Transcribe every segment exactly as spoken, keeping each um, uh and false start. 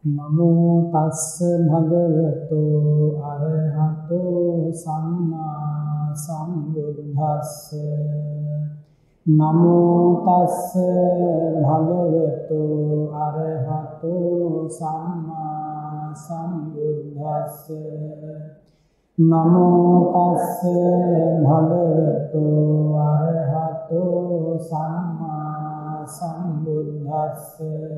නමෝ තස්ස භගවතු අරහතෝ සම්මා සම්බුද්දස්ස නමෝ තස්ස භගවතු අරහතෝ සම්මා සම්බුද්දස්ස නමෝ තස්ස භගවතු අරහතෝ සම්මා සම්බුද්දස්ස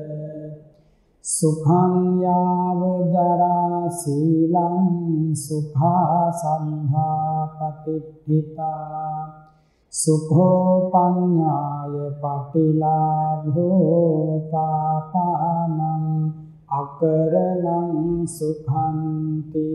සුඛං යාව ජරා සීලං සුඛා සම්භා පතිත්ථිතා සුඛෝ පඤ්ඤාය පටිලාභෝ පාපානං අකරණං සුඛන්ති.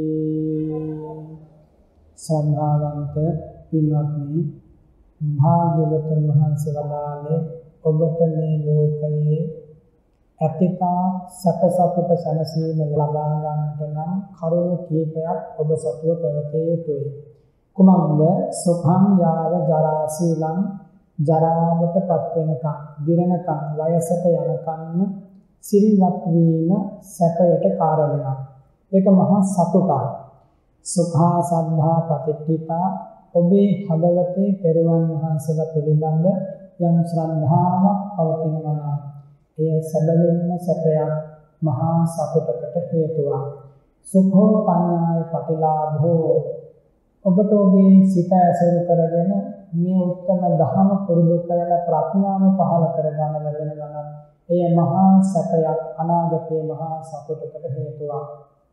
සම්භාවන්ත පින්වත්නි, භාග්‍යවතුන් වහන්සේ වදාළේ ඔබට මේ ලෝකයේ අතිතා සැප සතුට සැනසීම ලබා ගන්නට නම් කරුණු කීපයක් ඔබ සතුව පැවතිය යුතුයි. කුමක්ද? සුඛං යාව ජරා සීලං, ජරාවට පත් වෙනකම්, දිරණකම්, වයසට යනකම් සිල්වත් වීම සැපයට කාරණයක්. ඒක මහා සතුටක්. සුඛා සද්ධා පතිට්ඨිතා, ඔබේ හදවතේ තෙරුවන් වහන්සේලා පිළිබඳ යම් ශ්‍රද්ධාවක් පවතිනවා නම් එය සැබවින්ම සැපයක්, මහා සතුටකට හේතුවක්. සුඛෝ පඤ්ඤාය පටිලාභෝ, ඔබට ඔබේ සිත ඇසුරු කරගෙන මේ උත්තම ධහම පුරුදු කරලා ප්‍රඥාව පහළ කරගන්න ලැබෙනවා නම් එය මහා සැපයක්, අනාගතයේ මහා සතුටකට හේතුවක්.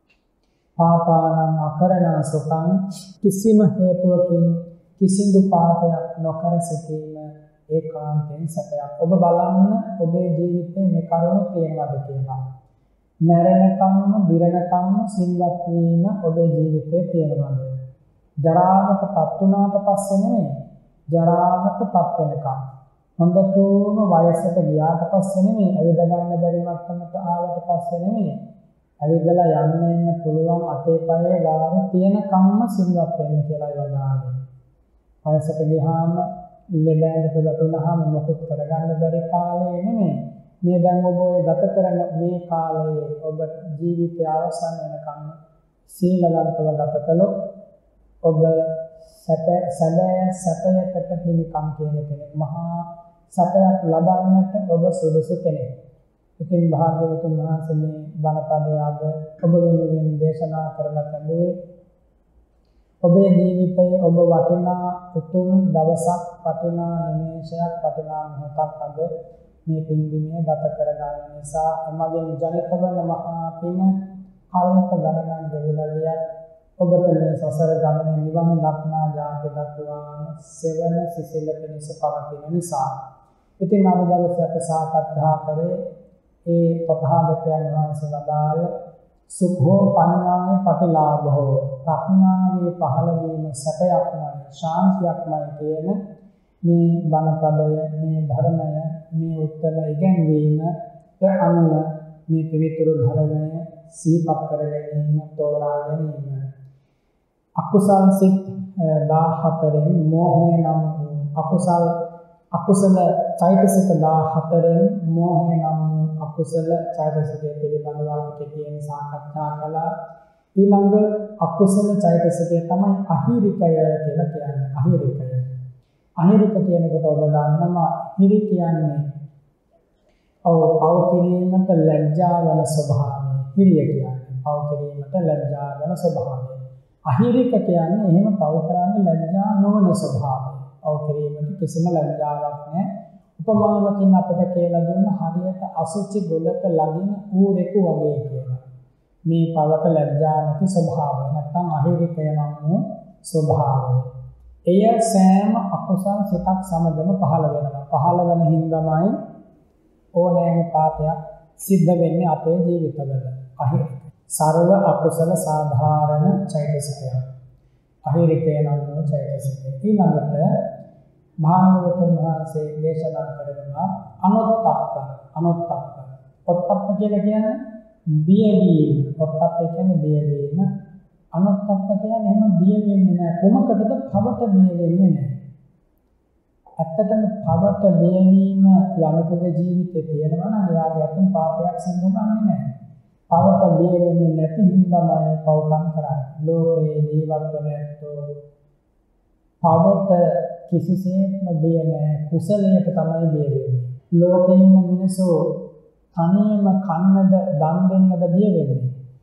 පාපානං අකරණං සුඛං, කිසිම හේතුවකින් කිසිදු පාපයක් නොකර සිටීම ඒකාන්තයෙන් සැපයක්. ඔබ බලන්න ඔබේ ජීවිතේ මේ කරුණු තියෙනවද කියලා. මරණකම්ම, දිරණකම්ම සිල්වත් වීම ඔබේ ජීවිතේ තියෙනවද? ජරාවටපත් වුණාට පස්සේ නෙමෙයි, ජරාවටපත් වෙනකම්, හොඳටම වයසට ගියාට පස්සේ නෙමෙයි, ඇවිද ගන්න බැරි මට්ටමට ආවට පස්සේ නෙමෙයි, ඇවිදලා යන්න එන්න පුළුවන් අතේ පයේ වාර තියෙනකම්ම සිල්වත් වෙන්න කියලා වදාළේ. වයසට ගියාම ලෙඩඳට වැටුනහම මොකුත් කරගන්න බැරි කාලේ නෙමෙයි. මේ දැන් ඔබ ඔය ගත කරන මේ කාලයේ ඔබ ජීවිතය අවසන් වෙනකම් සීලවන්තව ගත කළොත් ඔබ සැප සැබෑ සැපයකට හිමිකම් කියන කෙනෙක්, මහා සැපයක් ලබන්නට ඔබ සුදුසු කෙනෙක්. ඉතින් භාග්‍යවතුන් වහන්සේ මේ බණපදය අද ඔබ වෙනුවෙන් දේශනා කරලා තිබුණේ ඔබේ ජීවිතයේ ඔබ වටිනා උතුම් දවසක්, වටිනා නිමේෂයක්, වටිනා මොහොතක් අද මේ පින්බිමේ ගත කරගන්න නිසා එමගින් ජනිත වන මහා පින කල්ප ගණනක් ගෙවිලා ගියත් ඔබට මේ සසර ගමනේ නිවන් දක්නා ජාති දක්වාම සෙවන සිසිල පිණිස පවතින නිසා. ඉතින් අද දවසේ අපි සාකච්ඡා කරේ ඒ තථාගතයන් වහන්සේ වදාළ සුඛෝ පඤ්ඤාය පටිලාභෝ, ප්‍රඥාවේ පහළ වීම සැපයක්මයි, ශාන්තියක්මයි කියන මේ බණපදය, මේ ධර්මය, මේ උත්තර ඉගැන්වීමට අනුව මේ පිවිතුරු ධර්මය සිහිපත් කර ගැනීම, තෝරා ගැනීම. අකුසල් සිත් දාහතරෙන් මෝහය නම් අකුසල් අකුසල චෛතසික දාහතරෙන් මෝහය නම් අකුසල චෛතසිකය පිළිබඳව අපි කෙටියෙන් සාකච්ඡා කළා. ඊළඟ අකුසල චෛතසිකය තමයි අහිරිකය කියලා කියන්නේ. අහිරිකය. අහිරික කියනකොට ඔබ දන්නවා හිරි කියන්නේ ඔව් පව කිරීමට ලැජ්ජා වෙන ස්වභාවය. හිරිය කියන්නේ පව කිරීමට ලැජ්ජා වෙන ස්වභාවය. අහිරික කියන්නේ එහෙම පව කරන්න ලැජ්ජා නොවන ස්වභාවය. පව කිරීමට කිසිම ලැජ්ජාවක් නැහැ. උපමාවකින් අපිට කියලා දුන්න හරියට අසුචි ගොඩක ලගින ඌරෙකු වගේ කියලා. මේ පවට ලැජ්ජා නැති ස්වභාවය, නැත්නම් අහිරිකය නම් වූ ස්වභාවය. එය සෑම අකුසල් සිතක් සමගම පහළ වෙනවා. පහළ වෙන හින්දාමයි ඕනෑම පාපයක් සිද්ධ වෙන්නේ අපේ ජීවිතවල. අහිරික සර්ව අකුසල සාධාරණ චෛතසිකය. අහිරිකය නම් වූ චෛතසිකය. ඊළඟට භාග්‍යවතුන් වහන්සේ දේශනා කරනවා අනොත්තප්ප. අනොත්තප්ප. ඔත්තප්ප කියලා කියන්නේ බියවීම. ඔත්තප්ප කියන්නේ බියවීම. අනොත්තප්ප කියන්නේ එහෙම බිය වෙන්නේ නැහැ. කොමකටද පවට බිය වෙන්නේ නැහැ. ඇත්තටම පවට බියවීම යමෙකුගේ ජීවිතේ තියෙනවා නම් එයාගේ අතින් පාපයක් සිද්ධ වෙන්නේ නැහැ. පවට බිය වෙන්නේ නැති හින්දාමයි පවකම් කරන්නේ. ලෝකේ ජීවත් වෙන ඇත්තෝ පවට කිසිසේත්ම බිය නැහැ. කුසලයට තමයි බිය වෙන්නේ. ලෝකේ ඉන්න මිනිස්සු තනියම කන්නද දන් දෙන්නද බිය වෙන්නේ.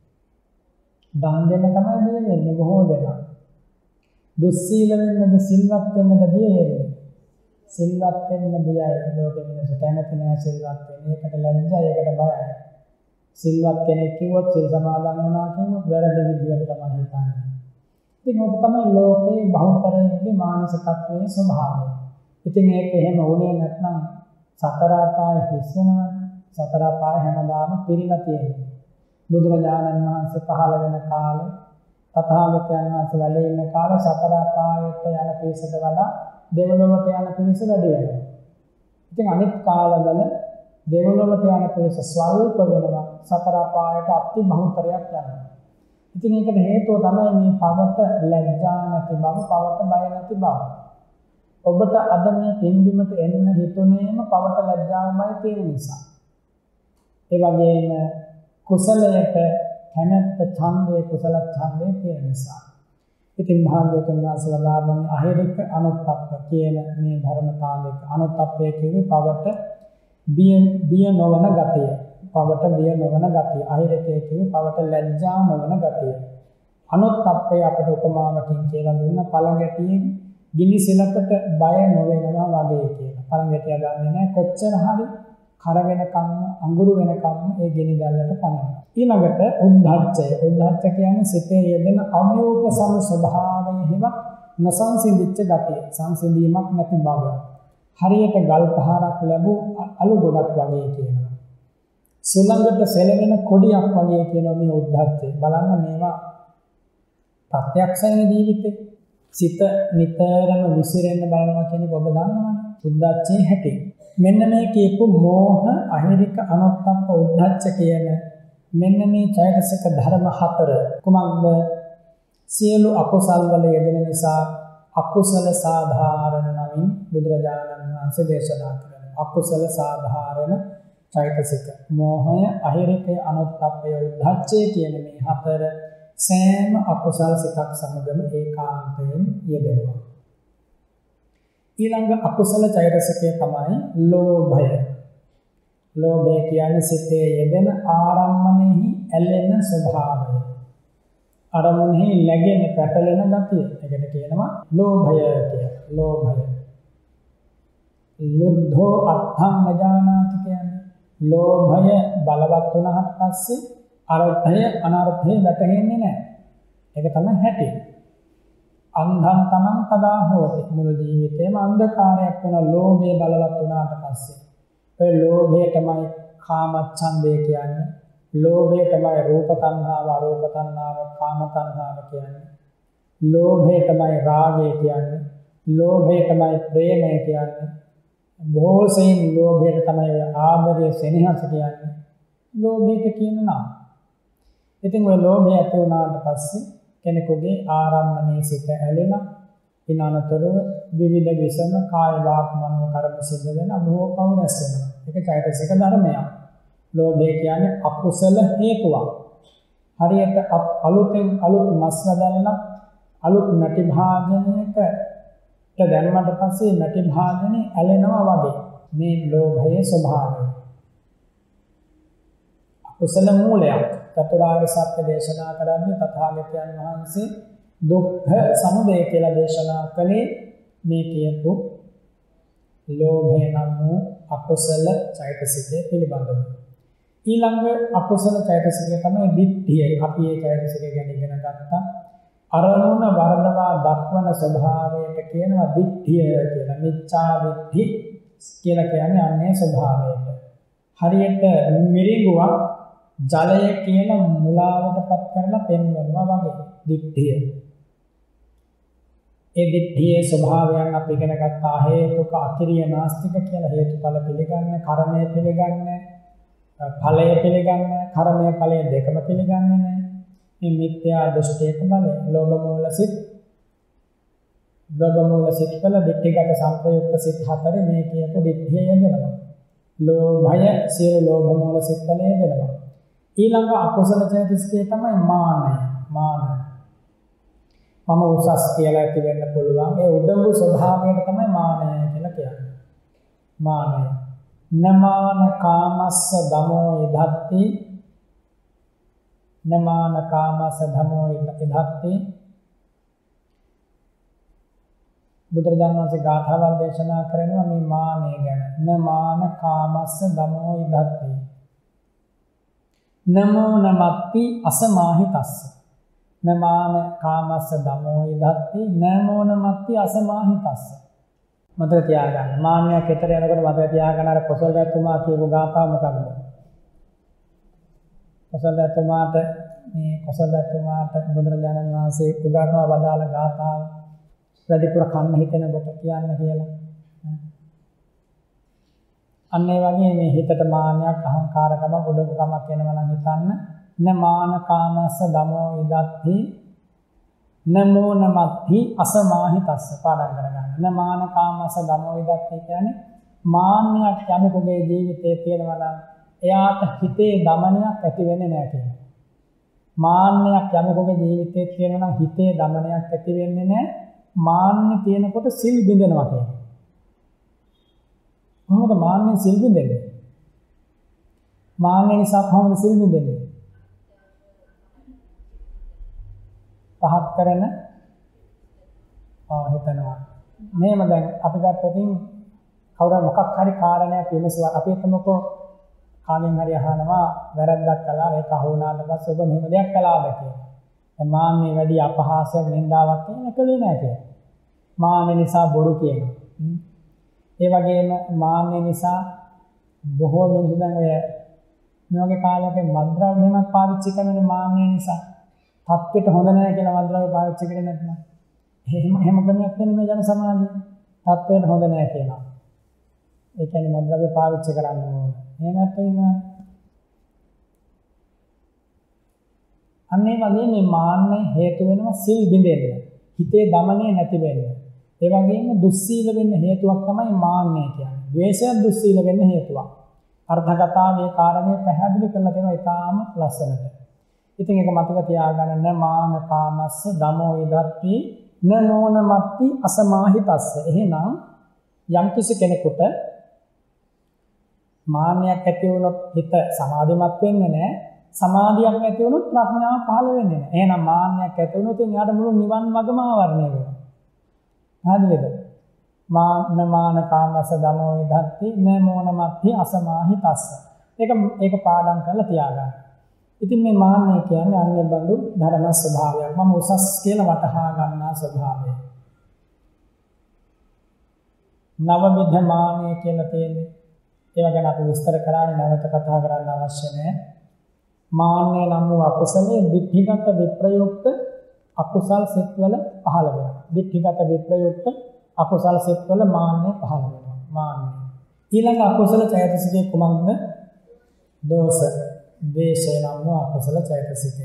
දන් දෙන්න තමයි බිය වෙන්නේ බොහෝ දෙනා. දුස්සීල වෙන්නද සිල්වත් වෙන්නද බිය වෙන්නේ. සිල්වත් වෙන්න බියයි ලෝකෙ මිනිස්සු කැමති නැහැ සිල්වත් වෙන්න. ඒකට ලැජ්ජයි, ඒකට බයයි. සිල්වත් කෙනෙක් කිව්වොත් සිල් සමාදන් වුණා කිව්වොත් වැරදි විදියට තමයි හිතන්නේ. ඉතින් ඔක තමයි ලෝකේ බහුතරයේ මානසිකත්වයේ ස්වභාවය. ඉතින් ඒක එහෙම වුණේ නැත්නම් සතර අපාය හිස් වෙනවා. සතර අපාය හැමදාම පිරීලා තියෙනවා. බුදුරජාණන් වහන්සේ පහළ වෙන කාලේ තථාගතයන් වහන්සේ වැඩ ඉන්න කාලේ සතර අපායට යන පිරිසට වඩා දෙව්ලොවට යන පිරිස වැඩි වෙනවා. ඉතින් අනිත් කාලවල දෙව්ලොවට යන පිරිස ස්වල්ප වෙනවා. සතර අපායට අති බහුතරයක් යනවා. ඉතින් ඒකට හේතුව තමයි මේ පවට ලැජ්ජා නැති බව, පවට බය නැති බව. ඔබට අද මේ පින්බිමට එන්න හිතුනේම පවට ලැජ්ජාවමයි තියෙන නිසා. ඒ වගේම කුසලයට කැමැත්ත ඡන්දේ කුසල ඡන්දේ තියෙන නිසා. ඉතින් භාග්‍යවතුන් වහන්සේ වදාළේ අහිරික අනුත්ප්ප කියන මේ ධර්මතාව දෙක. අනුත්ප්පය කියන්නේ පවට බිය බිය නොවන ගතිය. පවට බිය නොවන ගතිය. අහිරිකය කියන්නේ පවට ලැජ්ජා නොවන ගතිය. අනුත්ප්පය අපිට උපමාවකින් කියලා දුන්න පළඟැටියෙන් ගිනි සෙලකට බය නොවෙනවා වගේ කියලා. පළඟැටිය දන්නේ නැහැ කොච්චර හරි කර වෙනකම් අඟුරු වෙනකම් ඒ ගිනි දැල්ලට පනිනවා. ඊළඟට උද්ධච්චය. උද්ධච්ච කියන්නේ සිතේ යෙදෙන අවයෝපසම ස්වභාවය හිමක් නොසංසිඳිච්ච ගතිය. සංසිඳීමක් නැති බව. හරියට ගල් පහරක් ලැබූ අලු ගොඩක් වගේ කියනවා. සුළඟට සෙලවෙන කොඩියක් වගේ කියනවා මේ උද්ධච්චය. බලන්න මේවා ප්‍රත්‍යක්ෂයෙන් ජීවිතේ සිත නිතරම විසිරෙන්න බලනවා කියන්නේ ඔබ දන්නවනේ. උද්ධච්චයේ හැටි. මෙන්න මේ කියපු මෝහ අහිරික අනුත්ප්ප උද්ධච්ච කියන මෙන්න මේ චෛතසික ධර්ම හතර කුමක්ද? සියලු අකුසල් වල යෙදෙන නිසා අකුසල සාධාරණ නමින් බුදුරජාණන් වහන්සේ දේශනා කරනවා. අකුසල සාධාරණ චෛතසික මෝහය අහිරික අනුත්ප්පය උද්ධච්චය කියන මේ හතර සෑම අකුසල් සිතක් සමගම ඒකාන්තයෙන් යෙදෙනවා. ඊළඟ අකුසල චෛතසිකය තමයි ලෝභය. ලෝභය කියන්නේ සිතේ යෙදෙන ආරම්මණයෙහි ඇලෙන ස්වභාවය. අරමුණෙහි läගෙන පැටලෙන ගතිය. ඒකට කියනවා ලෝභය කියලා. ලෝභය. ලුද්ධෝ අත්ථං නජානාති කියන්නේ. ලෝභය බලවත් වුණාට පස්සේ අර්ථය අනර්ථය වැටහෙන්නේ නැහැ. ඒක තමයි හැටි. අන්ධං තමං කදා හෝති. මුළු ජීවිතේම අන්ධකාරයක් වෙන ලෝභය බලවත් වුණාට පස්සේ. ඒ ලෝභය තමයි කාමච්ඡන්දය කියන්නේ. ලෝභය තමයි රූප තණ්හාව, අරූප තණ්හාව, කාම තණ්හාව කියන්නේ. ලෝභය තමයි රාගය කියන්නේ. ලෝභය තමයි ප්‍රේමය කියන්නේ. බොහෝසෙයින් ලෝභයට තමයි ආදරය, සෙනෙහස කියන්නේ. ලෝභයට කියන නම. ඉතින් ඔය ලෝභය ඇති වුණාට පස්සේ කෙනෙකුගේ ආරම්මණයේ සිට ඇලෙන ඉන් අනතුරුව විවිධ විසම කාය වාක් මනෝ කර්ම සිද්ධ වෙන බොහෝ පව් රැස් වෙනවා. ඒක චෛතසික ධර්මයක්. ලෝභය කියන්නේ අකුසල හේතුවක්. හරියට අලුතෙන් අලුත් මස් වදල්ලක් අලුත් නැටි භාජනයකට දැම්මට පස්සේ නැටි භාජනේ ඇලෙනවා වගේ. මේ ලෝභයේ ස්වභාවය. අකුසල මූලයක්. චතුරාර්ය සත්‍ය දේශනා කරන්නේ තථාගතයන් වහන්සේ දුක්ඛ සමුදය කියලා දේශනා කළේ මේ කියපු ලෝභය නම් වූ අකුසල චෛතසිකය පිළිබඳව. ඊළඟ අකුසල චෛතසිකය තමයි දිට්ඨිය. අපි මේ චෛතසිකය ගැන ඉගෙන ගත්තා. අරමුණ වර්ධවා දක්වන ස්වභාවයට කියනවා දිට්ඨිය කියලා. මිච්ඡා දිට්ඨි කියලා කියන්නේ අන්නේ ස්වභාවයට. හරියට මිරිඟුවක් ජලය කියන මුලාවටපත් කරලා පෙන්වනවා වගේ දිට්ඨිය. ඒ දිට්ඨියේ ස්වභාවයන් අපි ඉගෙන ගත්තා. හේතුක අකිරිය නාස්තික කියලා. හේතුඵල පිළිගන්නේ, කර්මය පිළිගන්නේ, ඵලය පිළිගන්නේ, කර්මය ඵලය දෙකම පිළිගන්නේ නැහැ. මේ මිත්‍යා දෘෂ්ටියක බලය. ලෝභ මූල සිත්, ලෝභ මූල සිත් වල දිට්ඨිගත සංප්‍රයුක්ත සිත් හතරේ මේ කියපු දිට්ඨිය යෙදෙනවා. ලෝභය සියලු ලෝභ මූල සිත් වල යෙදෙනවා. ඊළඟ අකුසල චෛතසිකය තමයි මානය. මාන. මම උසස් කියලා ඇති වෙන්න පුළුවන්. ඒ උඩඟු ස්වභාවයට තමයි මානය කියලා කියන්නේ. මානය. නමාන කාමස්ස දමෝ ඉදත්ති නමාන කාමස්ස ධමෝ ඉදත්ති බුදුරජාණන් වහන්සේ ගාථාවක් දේශනා කරනවා මේ මානය ගැන. නමාන කාමස්ස දමෝ ඉදත්ති නමෝ නමත්ති අසමාහිතස්ස. නමාන කාමස්ස දමෝ ඉදත්ති නමෝ නමත්ති අසමාහිතස්ස. මතක තියාගන්න. මාන්නයක් හෙතර යනකොට මතක තියාගන්න අර කොසල්වැතුමා කියපු ගාථාව මොකක්ද? කොසල්වැතුමාට මේ කොසල්වැතුමාට බුදුරජාණන් වහන්සේ උගන්වා වදාළ ගාථාව වැඩිපුර කන්න හිතෙනකොට කියන්න කියලා. අන්න ඒ වගේ මේ හිතට මාන්නයක් අහංකාරකම ගොඩකමක් එනවා නම් හිතන්න නමාන කාමස්ස දමෝ ඉදත්ති නමෝ නමත්ති අසමාහිතස්ස පාඩම් කරගන්න. නමාන කාමස්ස දමෝ ඉදත්ති කියන්නේ මාන්නයක් යමෙකුගේ ජීවිතයේ තියෙනවා නම් එයාට හිතේ දමනයක් ඇති වෙන්නේ නැහැ කියනවා. මාන්නයක් යමෙකුගේ ජීවිතයේ තියෙනවා නම් හිතේ දමනයක් ඇති වෙන්නේ නැහැ. මාන්නේ තියෙනකොට සිල් බිඳෙනවා කියනවා. කොහොමද මාන්නේ සිල් බිඳෙන්නේ? මාන්නේ නිසා කොහොමද සිල් බිඳෙන්නේ? පහත් කරන ආ හිතනවා. මේම දැන් අපි ගත්තොතින් කවුරු මොකක් හරි කාරණයක් විමසුවා අපි හිතමුකෝ කාගෙන් හරි අහනවා වැරද්දක් කළා ඒක අහු වුණාට පස්සේ ඔබ මෙහෙම දෙයක් කළාද කියලා. දැන් මාන්නේ වැඩි අපහාසයක් නින්දාවක් කියන කලේ නැහැ කියලා. මාන්නේ නිසා බොරු කියනවා. ඒ වගේම මාන්නේ නිසා බොහෝ මිනිස්සු දැන් ඔය මේ වගේ කාලයක මද්ද්‍රව්‍ය එහෙමත් පාවිච්චි කරන්නේ මාන්නේ නිසා. තත්ත්වයට හොඳ නැහැ කියලා මද්ද්‍රව්‍ය පාවිච්චි කරන්නේ නැත්නම්. එහෙම එහෙම ක්‍රමයක් තියෙන මේ ජන සමාජයේ තත්ත්වයට හොඳ නැහැ කියනවා. ඒ කියන්නේ මද්ද්‍රව්‍ය පාවිච්චි කරන්න ඕන. එහෙමත් වෙනවා. අන්න ඒ වගේ මේ මාන්නේ හේතු වෙනවා සිල් බිඳෙන්න. හිතේ දමනය නැති වෙන්න. ඒ වගේම දුස්සීල වෙන්න හේතුවක් තමයි මාන්නය කියන්නේ. ද්වේෂය දුස්සීල වෙන්න හේතුවක්. අර්ථකථාවේ කාරණේ පැහැදිලි කරලා තියෙනවා ඊටාම ලස්සනට. ඉතින් ඒක මතක තියාගන්න නමාන කාමස්ස දමෝ ඉදත්ති නනෝනමත්ති අසමාහිතස්ස. එහෙනම් යම්කිසි කෙනෙකුට මාන්නයක් ඇති වුණොත් හිත සමාධිමත් වෙන්නේ නැහැ. සමාධියක් ඇති වුණොත් ප්‍රඥාව පහළ වෙන්නේ නැහැ. එහෙනම් මාන්නයක් ඇති වුණොත් එයාට මුළු නිවන් මඟම ආවරණය වෙනවා. හරිද? මාන කාමස දමෝ විදත්ති නමෝනමත්ති අසමාහිතස්ස. ඒක ඒක පාඩම් කරලා තියාගන්න. ඉතින් මේ මාන්නය කියන්නේ අන්‍ය බඳු ධර්ම ස්වභාවයක්. මම උසස් කියලා වටහා ගන්නා ස්වභාවය. නවවිධ මාන්නය කියලා තියෙන්නේ. ඒවා ගැන අපි විස්තර කරන්නේ නැවත කතා කරන්න අවශ්‍ය නැහැ. මාන්නය නම් වූ අකුසලයේ දික්ඛිගත විප්‍රයුක්ත අකුසල් සිත්වල පහළ වෙනවා. දික්ඛිගත විප්‍රයුක්ත අකුසල් සිත්වල මාන්නය පහළ වෙනවා. මාන්නය. ඊළඟ අකුසල චෛතසිකේ කුමක්ද? දෝෂ. ද්වේෂය නම් වූ අකුසල චෛතසිකය.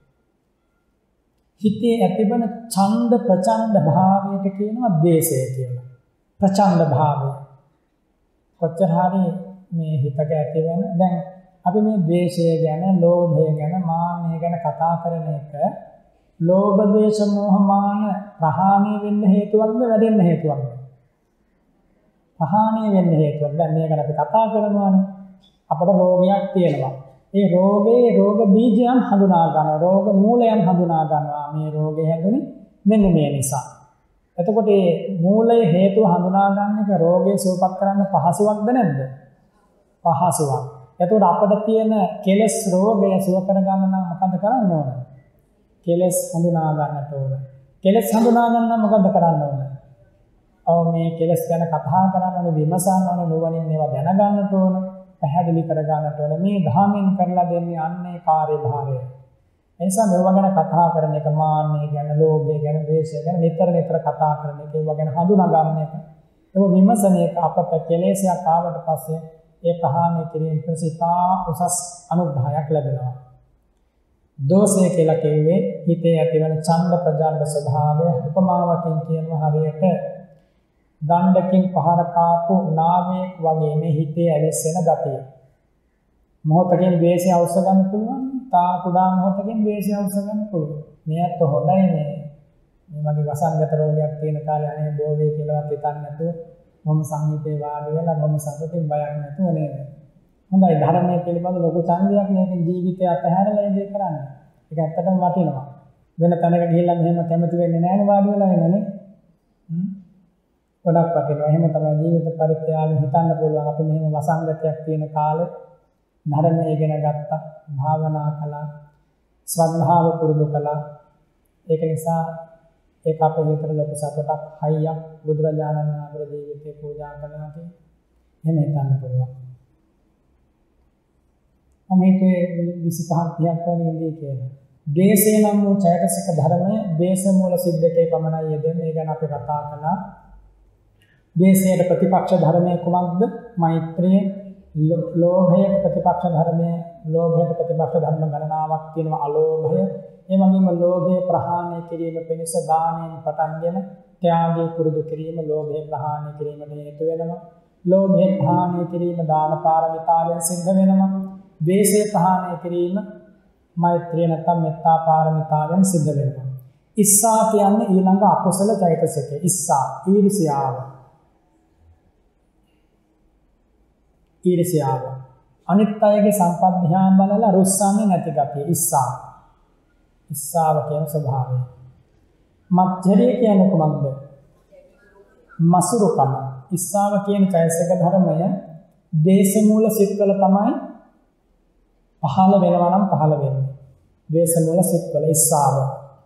හිතේ ඇතිවන ඡන්ද ප්‍රචණ්ඩ භාවයට කියනවා ද්වේෂය කියලා. ප්‍රචණ්ඩ භාවය. කොච්චර හරි මේ හිතක ඇතිවන දැන් අපි මේ ද්වේෂය ගැන, ලෝභය ගැන, මාන්නය ගැන කතා කරන එක ලෝභ, ද්වේෂ, මෝහ, මාන ප්‍රහාණය වෙන්න හේතුවක්ද වැඩෙන්න හේතුවක්ද? ප්‍රහාණය වෙන්න හේතුවක්. දැන් මේක ගැන අපි කතා කරනවානේ. අපට රෝගයක් තියෙනවා. ඒ රෝගේ රෝග බීජයන් හඳුනා ගන්නවා. රෝග මූලයන් හඳුනා ගන්නවා. මේ රෝගේ හැදුනේ මෙන්න මේ නිසා. එතකොට මේ මූලය හේතුව හඳුනා ගන්න එක රෝගේ සුවපත් කරන්න පහසුවක්ද නැද්ද? පහසුවක්. එතකොට අපිට තියෙන කෙලස් රෝගය සුව කර ගන්න නම් මොකද කරන්න ඕන? කෙලස් හඳුනා ගන්නට ඕන. කෙලස් හඳුනා ගන්න නම් මොකද කරන්න ඕන? ඔව් මේ කෙලස් ගැන කතා කරන්න ඕන, විමසන්න ඕන, නුවණින් ඒවා දැනගන්නට ඕන, පැහැදිලි කර ගන්නට ඕන. මේ ධාමෙන් කරලා දෙන්නේ අන්නේ කාර්යභාරය. එනිසා මේවා ගැන කතා කරන එක, මාන්නය ගැන, ලෝභය ගැන, ද්වේෂය ගැන නිතර නිතර කතා කරන එක, ඒවා ගැන හඳුනා ගන්න එක, ඒක විමසන එක අපට කෙලෙසයක් ආවට පස්සේ ඒ ප්‍රහාණය කිරීම ප්‍රසිතා උසස් අනුග්‍රහයක් ලැබෙනවා. දෝෂය කියලා කියන්නේ හිතේ ඇතිවන ඡන්ද ප්‍රජාන්ඩ ස්වභාවය. උපමාවකින් කියනවා හරියට දණ්ඩකින් පහර කාපු නාමයක් වගේ මේ හිතේ ඇවිස්සෙන ගතිය. මොහොතකින් ද්වේෂය අවශ්‍ය ගන්න පුළුවන්. තා කුඩා මොහොතකින් ද්වේෂය අවශ්‍ය ගන්න පුළුවන්. මේත් හොඳයි මේ මේ වගේ වසංගත රෝගයක් තියෙන කාලේ අනේ බෝ වේ කියලාවත් හිතන්නේ නැතුව මොම සමීපේ වාඩි වෙලා මොම සතුටින් බයක් නැතුව නේද. හොඳයි ධර්මයේ පිළිබඳ ලොකු ඡන්දයක් මේකෙන් ජීවිතය අතහැරලා ඒ දේ කරන්නේ. ඒක ඇත්තටම වටිනවා. වෙන තැනක ගිහිල්ලා මෙහෙම කැමති වෙන්නේ නැහැ නේ වාඩි වෙලා ඉන්නනේ. හ්ම්. ගොඩක් වටිනවා. එහෙම තමයි ජීවිත පරිත්‍යාගයෙන් හිතන්න පුළුවන්. අපි මෙහෙම වසංගතයක් තියෙන කාලේ ධර්මයේ ඉගෙන ගත්තා, භාවනා කළා, ශ්‍රද්ධාව පුරුදු කළා. ඒක නිසා ඒක අපේ හිතට ලොකු සතුටක්, හයියක් බුදුරජාණන් වහන්සේගේ ජීවිතේ පූජා කරනවා කියන එහෙම හිතන්න පුළුවන්. අමේකේ විසිපහක් තිහක් වගේ ඉඳී කියලා. දේශේ නම් වූ චෛතසික ධර්මයේ දේශ මූල සිද්දකේ පමණයි යෙදෙන්නේ. ඒ ගැන අපි කතා කළා. දේශයේ ප්‍රතිපක්ෂ ධර්මයේ කුමක්ද? මෛත්‍රිය. ලෝභයේ ප්‍රතිපක්ෂ ධර්මයේ ලෝභයේ ප්‍රතිපක්ෂ ධර්ම ගණනාවක් තියෙනවා. අලෝභය. ඒ වගේම ලෝභය ප්‍රහාණය කිරීම පිණිස දානයෙන් පටන්ගෙන ත්‍යාගය පුරුදු කිරීම ලෝභය ප්‍රහාණය කිරීමට හේතු වෙනවා. ලෝභය ප්‍රහාණය කිරීම දාන පාරමිතාවෙන් සිද්ධ වෙනවා. ද්වේෂය ප්‍රහාණය කිරීම මෛත්‍රිය නැත්නම් මෙත්තා පාරමිතාවෙන් සිද්ධ වෙනවා. ඉස්සා කියන්නේ ඊළඟ අකුසල චෛතසිකය. ඉස්සා ඊර්ෂ්‍යාව. ඊර්ෂ්‍යාව. අනිත් අයගේ සම්පත් ධ්‍යාන බලලා රුස්සන්නේ නැති ගතිය. ඉස්සා. ඉස්සාව කියන ස්වභාවය. මච්චරිය කියන්නේ කොහොමද? මසුරුකම. ඉස්සාව කියන චෛතසික ධර්මය දේශ මූල සිත්වල තමයි පහළ වෙනවා නම් පහළ වෙන්නේ. දේශ මූල සිත්වල ඉස්සාව.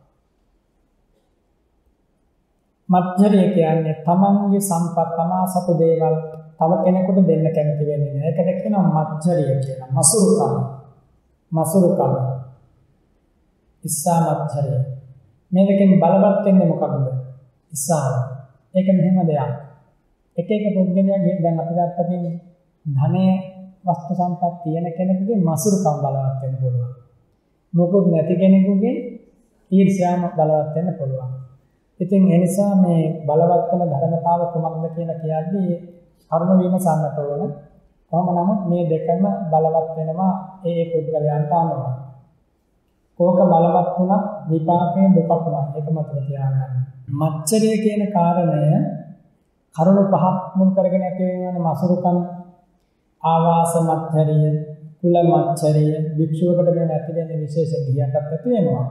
මච්චරිය කියන්නේ තමන්ගේ සම්පත් තමා සතු දේවල් තව කෙනෙකුට දෙන්න කැමති වෙන්නේ නැහැ. ඒකට කියනවා මච්චරිය කියලා. මසුරුකම. මසුරුකම. ඉස්සා මච්චරිය. මේ දෙකෙන් බලවත් වෙන්නේ මොකක්ද? ඉස්සාව. ඒක මෙහෙම දෙයක්. එක එක පුද්ගලයාගේ දැන් අපි ගත්තකින් ධනය වස්තු සම්පත් තියෙන කෙනෙකුගේ මසුරුකම් බලවත් වෙන්න පුළුවන්. මොකොත් නැති කෙනෙකුගේ ඊර්ෂ්‍යාව බලවත් වෙන්න පුළුවන්. ඉතින් ඒ නිසා මේ බලවත් වෙන ධර්මතාව කොමක්ද කියලා කියද්දී කරුණ විමසන්නට ඕන. කොහොම නමුත් මේ දෙකම බලවත් වෙනවා ඒ ඒ පුද්ගලයන්ට අනුව. කෝක බලවත් වුණත් විපාකයේ දුකක්මයි. ඒක මතක තියාගන්න. මච්චරිය කියන කාරණය කරුණු පහක් මුල් කරගෙන ඇති වෙනවනේ. මසුරුකම්, ආවාස මච්චරිය, කුල මච්චරිය, භික්ෂුවකට මේ නැති වෙන විශේෂ ගියටත් ඇති වෙනවා.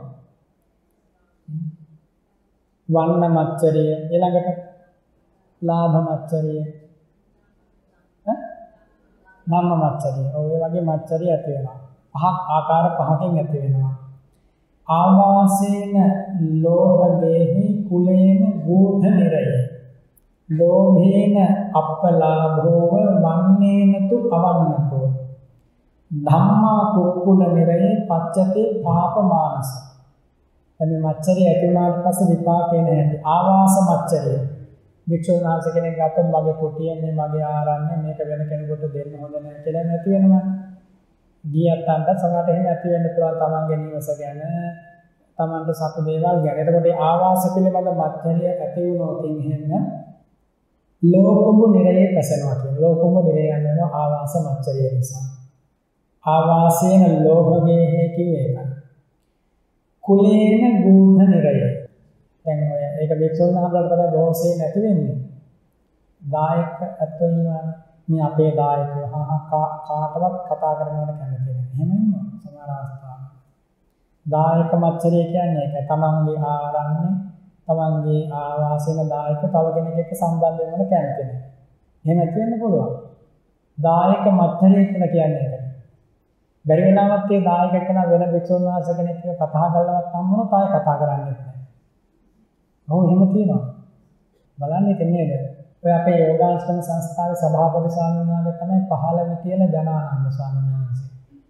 වන්න මච්චරිය, ඊළඟට ලාභ මච්චරිය, ධම්ම මච්චරිය. ඔය වගේ මච්චරිය ඇති වෙනවා. පහක් ආකාර පහකින් ඇති වෙනවා. ආවාසේන ලෝභදේහි කුලේන ගූඨ නිරය. ලෝභේන අප්පලාභෝව වන්නේනතු අවන්නකෝ. ධම්මා කුක්කුල නිරය පච්චතේ පාපමානස. එමෙ මච්චරිය ඇති වුණාට පස්සේ විපාකේ නැහැ. ආවාස මච්චරිය. වික්ෂුන් වහන්සේ කෙනෙක් ගත්තොත් මගේ කුටිය මේ මගේ ආරණ්‍ය මේක වෙන කෙනෙකුට දෙන්න හොඳ නැහැ කියලා නැති වෙනවා. ගියත්තන්ට සමහරට එහෙම ඇති වෙන්න පුළුවන් තමන්ගේ නිවස ගැන, තමන්ට සතු දේවල් ගැන. එතකොට ආවාස පිළිබඳ මච්චරිය ඇති වුණොත් එහෙම ලෝකඹු නිරයේ පැසෙනවා කියන්නේ. ලෝකඹු නිරය යනවා ආවාස මච්චරිය නිසා. ආවාසේන ලෝභගේ කියේ එක. කුලේන ගූඨ නිරය. දැන් ඔය ඒක වික්ෂුන් වහන්සේලාට තමයි දෝෂේ නැති වෙන්නේ. දායක ඇත්තෝ ඉන්නවනේ. මේ අපේ දායකයෝ හා කාටවත් කතා කරනවට කැමති නැහැ. එහෙම ඉන්නවා සමහර අවස්ථාවල. දායක මච්චරිය කියන්නේ ඒක තමන්ගේ ආරණ්‍ය, තමන්ගේ ආවාසේන දායක තව කෙනෙක් එක්ක සම්බන්ධ වෙන්න කැමති නැහැ. එහෙම ඇති වෙන්න පුළුවන්. දායක මච්චරිය කියලා කියන්නේ ඒක. බැරි වෙලාවත් ඒ දායක කෙනා වෙන වික්ෂුන් වහන්සේ කෙනෙක් එක්ක කතා කරලවත් හම්බුනොත් ආයෙ කතා කරන්නේ නැහැ. ඔව් එහෙම තියෙනවා. බලන්න ඉතින් නේද? ඔය අපේ යෝගාශ්‍රම සංස්ථාවේ සභාපති ස්වාමීන් වහන්සේ තමයි පහළවෙනි තියෙන ජනානන්ද ස්වාමීන් වහන්සේ.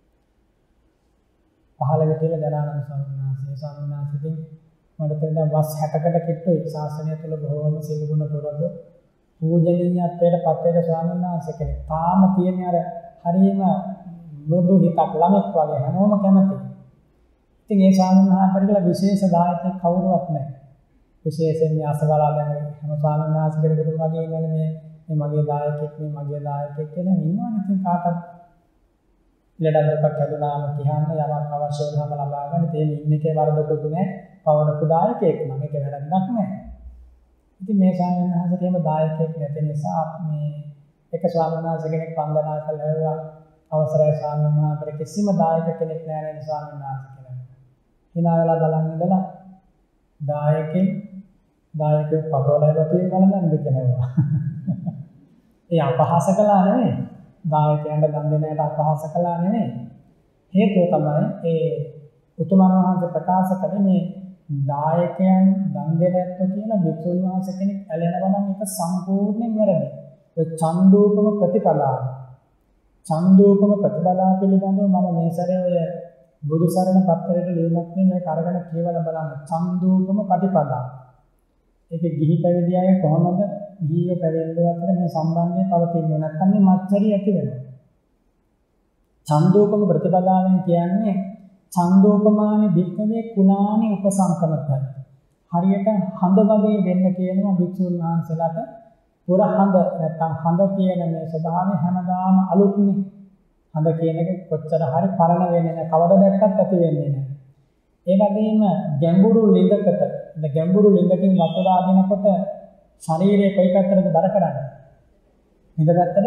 පහළවෙනි තියෙන ජනානන්ද ස්වාමීන් වහන්සේ. ස්වාමීන් වහන්සේ මට තේරෙනවා වස් හැටකට කිට්ටුයි ශාසනය තුළ බොහෝම සිල් ගුණ පුරදු පූජනීයත්වයට පත් වෙන ස්වාමීන් වහන්සේ කෙනෙක්. තාම තියෙන අර හරියම මෘදු හිතක් ළමෙක් වගේ හැමෝම කැමති. ඉතින් ඒ ස්වාමීන් වහන්සේට කියලා විශේෂ දායකයෙක් කවුරුවත් නැහැ. විශේෂයෙන් මේ අසවලා දැන් හැම ස්වාමීන් වහන්සේ කෙනෙකුට වගේ ඉන්නනේ මේ මේ මගේ දායකයෙක් මේ මගේ දායකයෙක් කියලා ඉන්නවනේ. ඉතින් කාටද ලෙඩක් දුකක් හැදුනාම කියන්න යමක් අවශ්‍ය වුණාම ලබා ගන්න. ඉතින් ඉන්න එකේ වරදකුත් නැහැ. පවරපු දායකයෙක් නම් ඒක වැරද්දක් නැහැ. ඉතින් මේ ස්වාමීන් වහන්සේට එහෙම දායකයෙක් නැති නිසා මේ එක ස්වාමීන් වහන්සේ කෙනෙක් වන්දනා කළා අවසරයි ස්වාමීන් වහන්සේ කිසිම දායක කෙනෙක් නැහැ නේද ස්වාමීන් වහන්සේ කියලා. hina වෙලා බලන් ඉඳලා දායකෙක් දායකයෙක් පතෝලයි වතුයි වළඳන්නේ කියනවා. ඒ අපහාස කළා නෙමෙයි. දායකයන්ට දන් දෙන අයට අපහාස කළා නෙමෙයි. හේතුව තමයි ඒ උතුමන් වහන්සේ ප්‍රකාශ කළේ මේ දායකයන් දන් දෙන ඇත්තෝ කියලා භික්ෂුන් වහන්සේ කෙනෙක් ඇලෙනවා නම් ඒක සම්පූර්ණයෙන් වැරදි. ඒ චන්දෝපම ප්‍රතිපදාව. චන්දෝපම ප්‍රතිපදාව පිළිබඳව මම මේ සැරේ ඔය බුදු සරණ පත්තරේට ලියුමක් මේ කරගෙන කියවලා බලන්න. චන්දෝපම ප්‍රතිපදාව. ඒකේ ගිහි පැවිදි අය කොහොමද ගිහියෝ පැවිද්දෝ අතර මේ සම්බන්ධය පවතින්නේ නැත්නම් මේ මච්චරිය ඇති වෙනවා. චන්දෝපම ප්‍රතිපදාවෙන් කියන්නේ චන්දෝපමානි භික්ඛවේ කුණානි උපසංකමත. හරියට හඳ වගේ වෙන්න කියනවා භික්ෂුන් වහන්සේලාට. පුර හඳ නැත්නම් හඳ කියන මේ ස්වභාවය හැමදාම අලුත්නේ. හඳ කියන එක කොච්චර හරි පරණ වෙන්නේ නැහැ. කවදා දැක්කත් ඇති වෙන්නේ නැහැ. ඒ වගේම ගැඹුරු ලිඳකට ගැඹුරු ලිඳකින් වතුර ආදිනකොට ශරීරයේ කොයි පැත්තටද බර කරන්නේ? ලිඳ පැත්තට.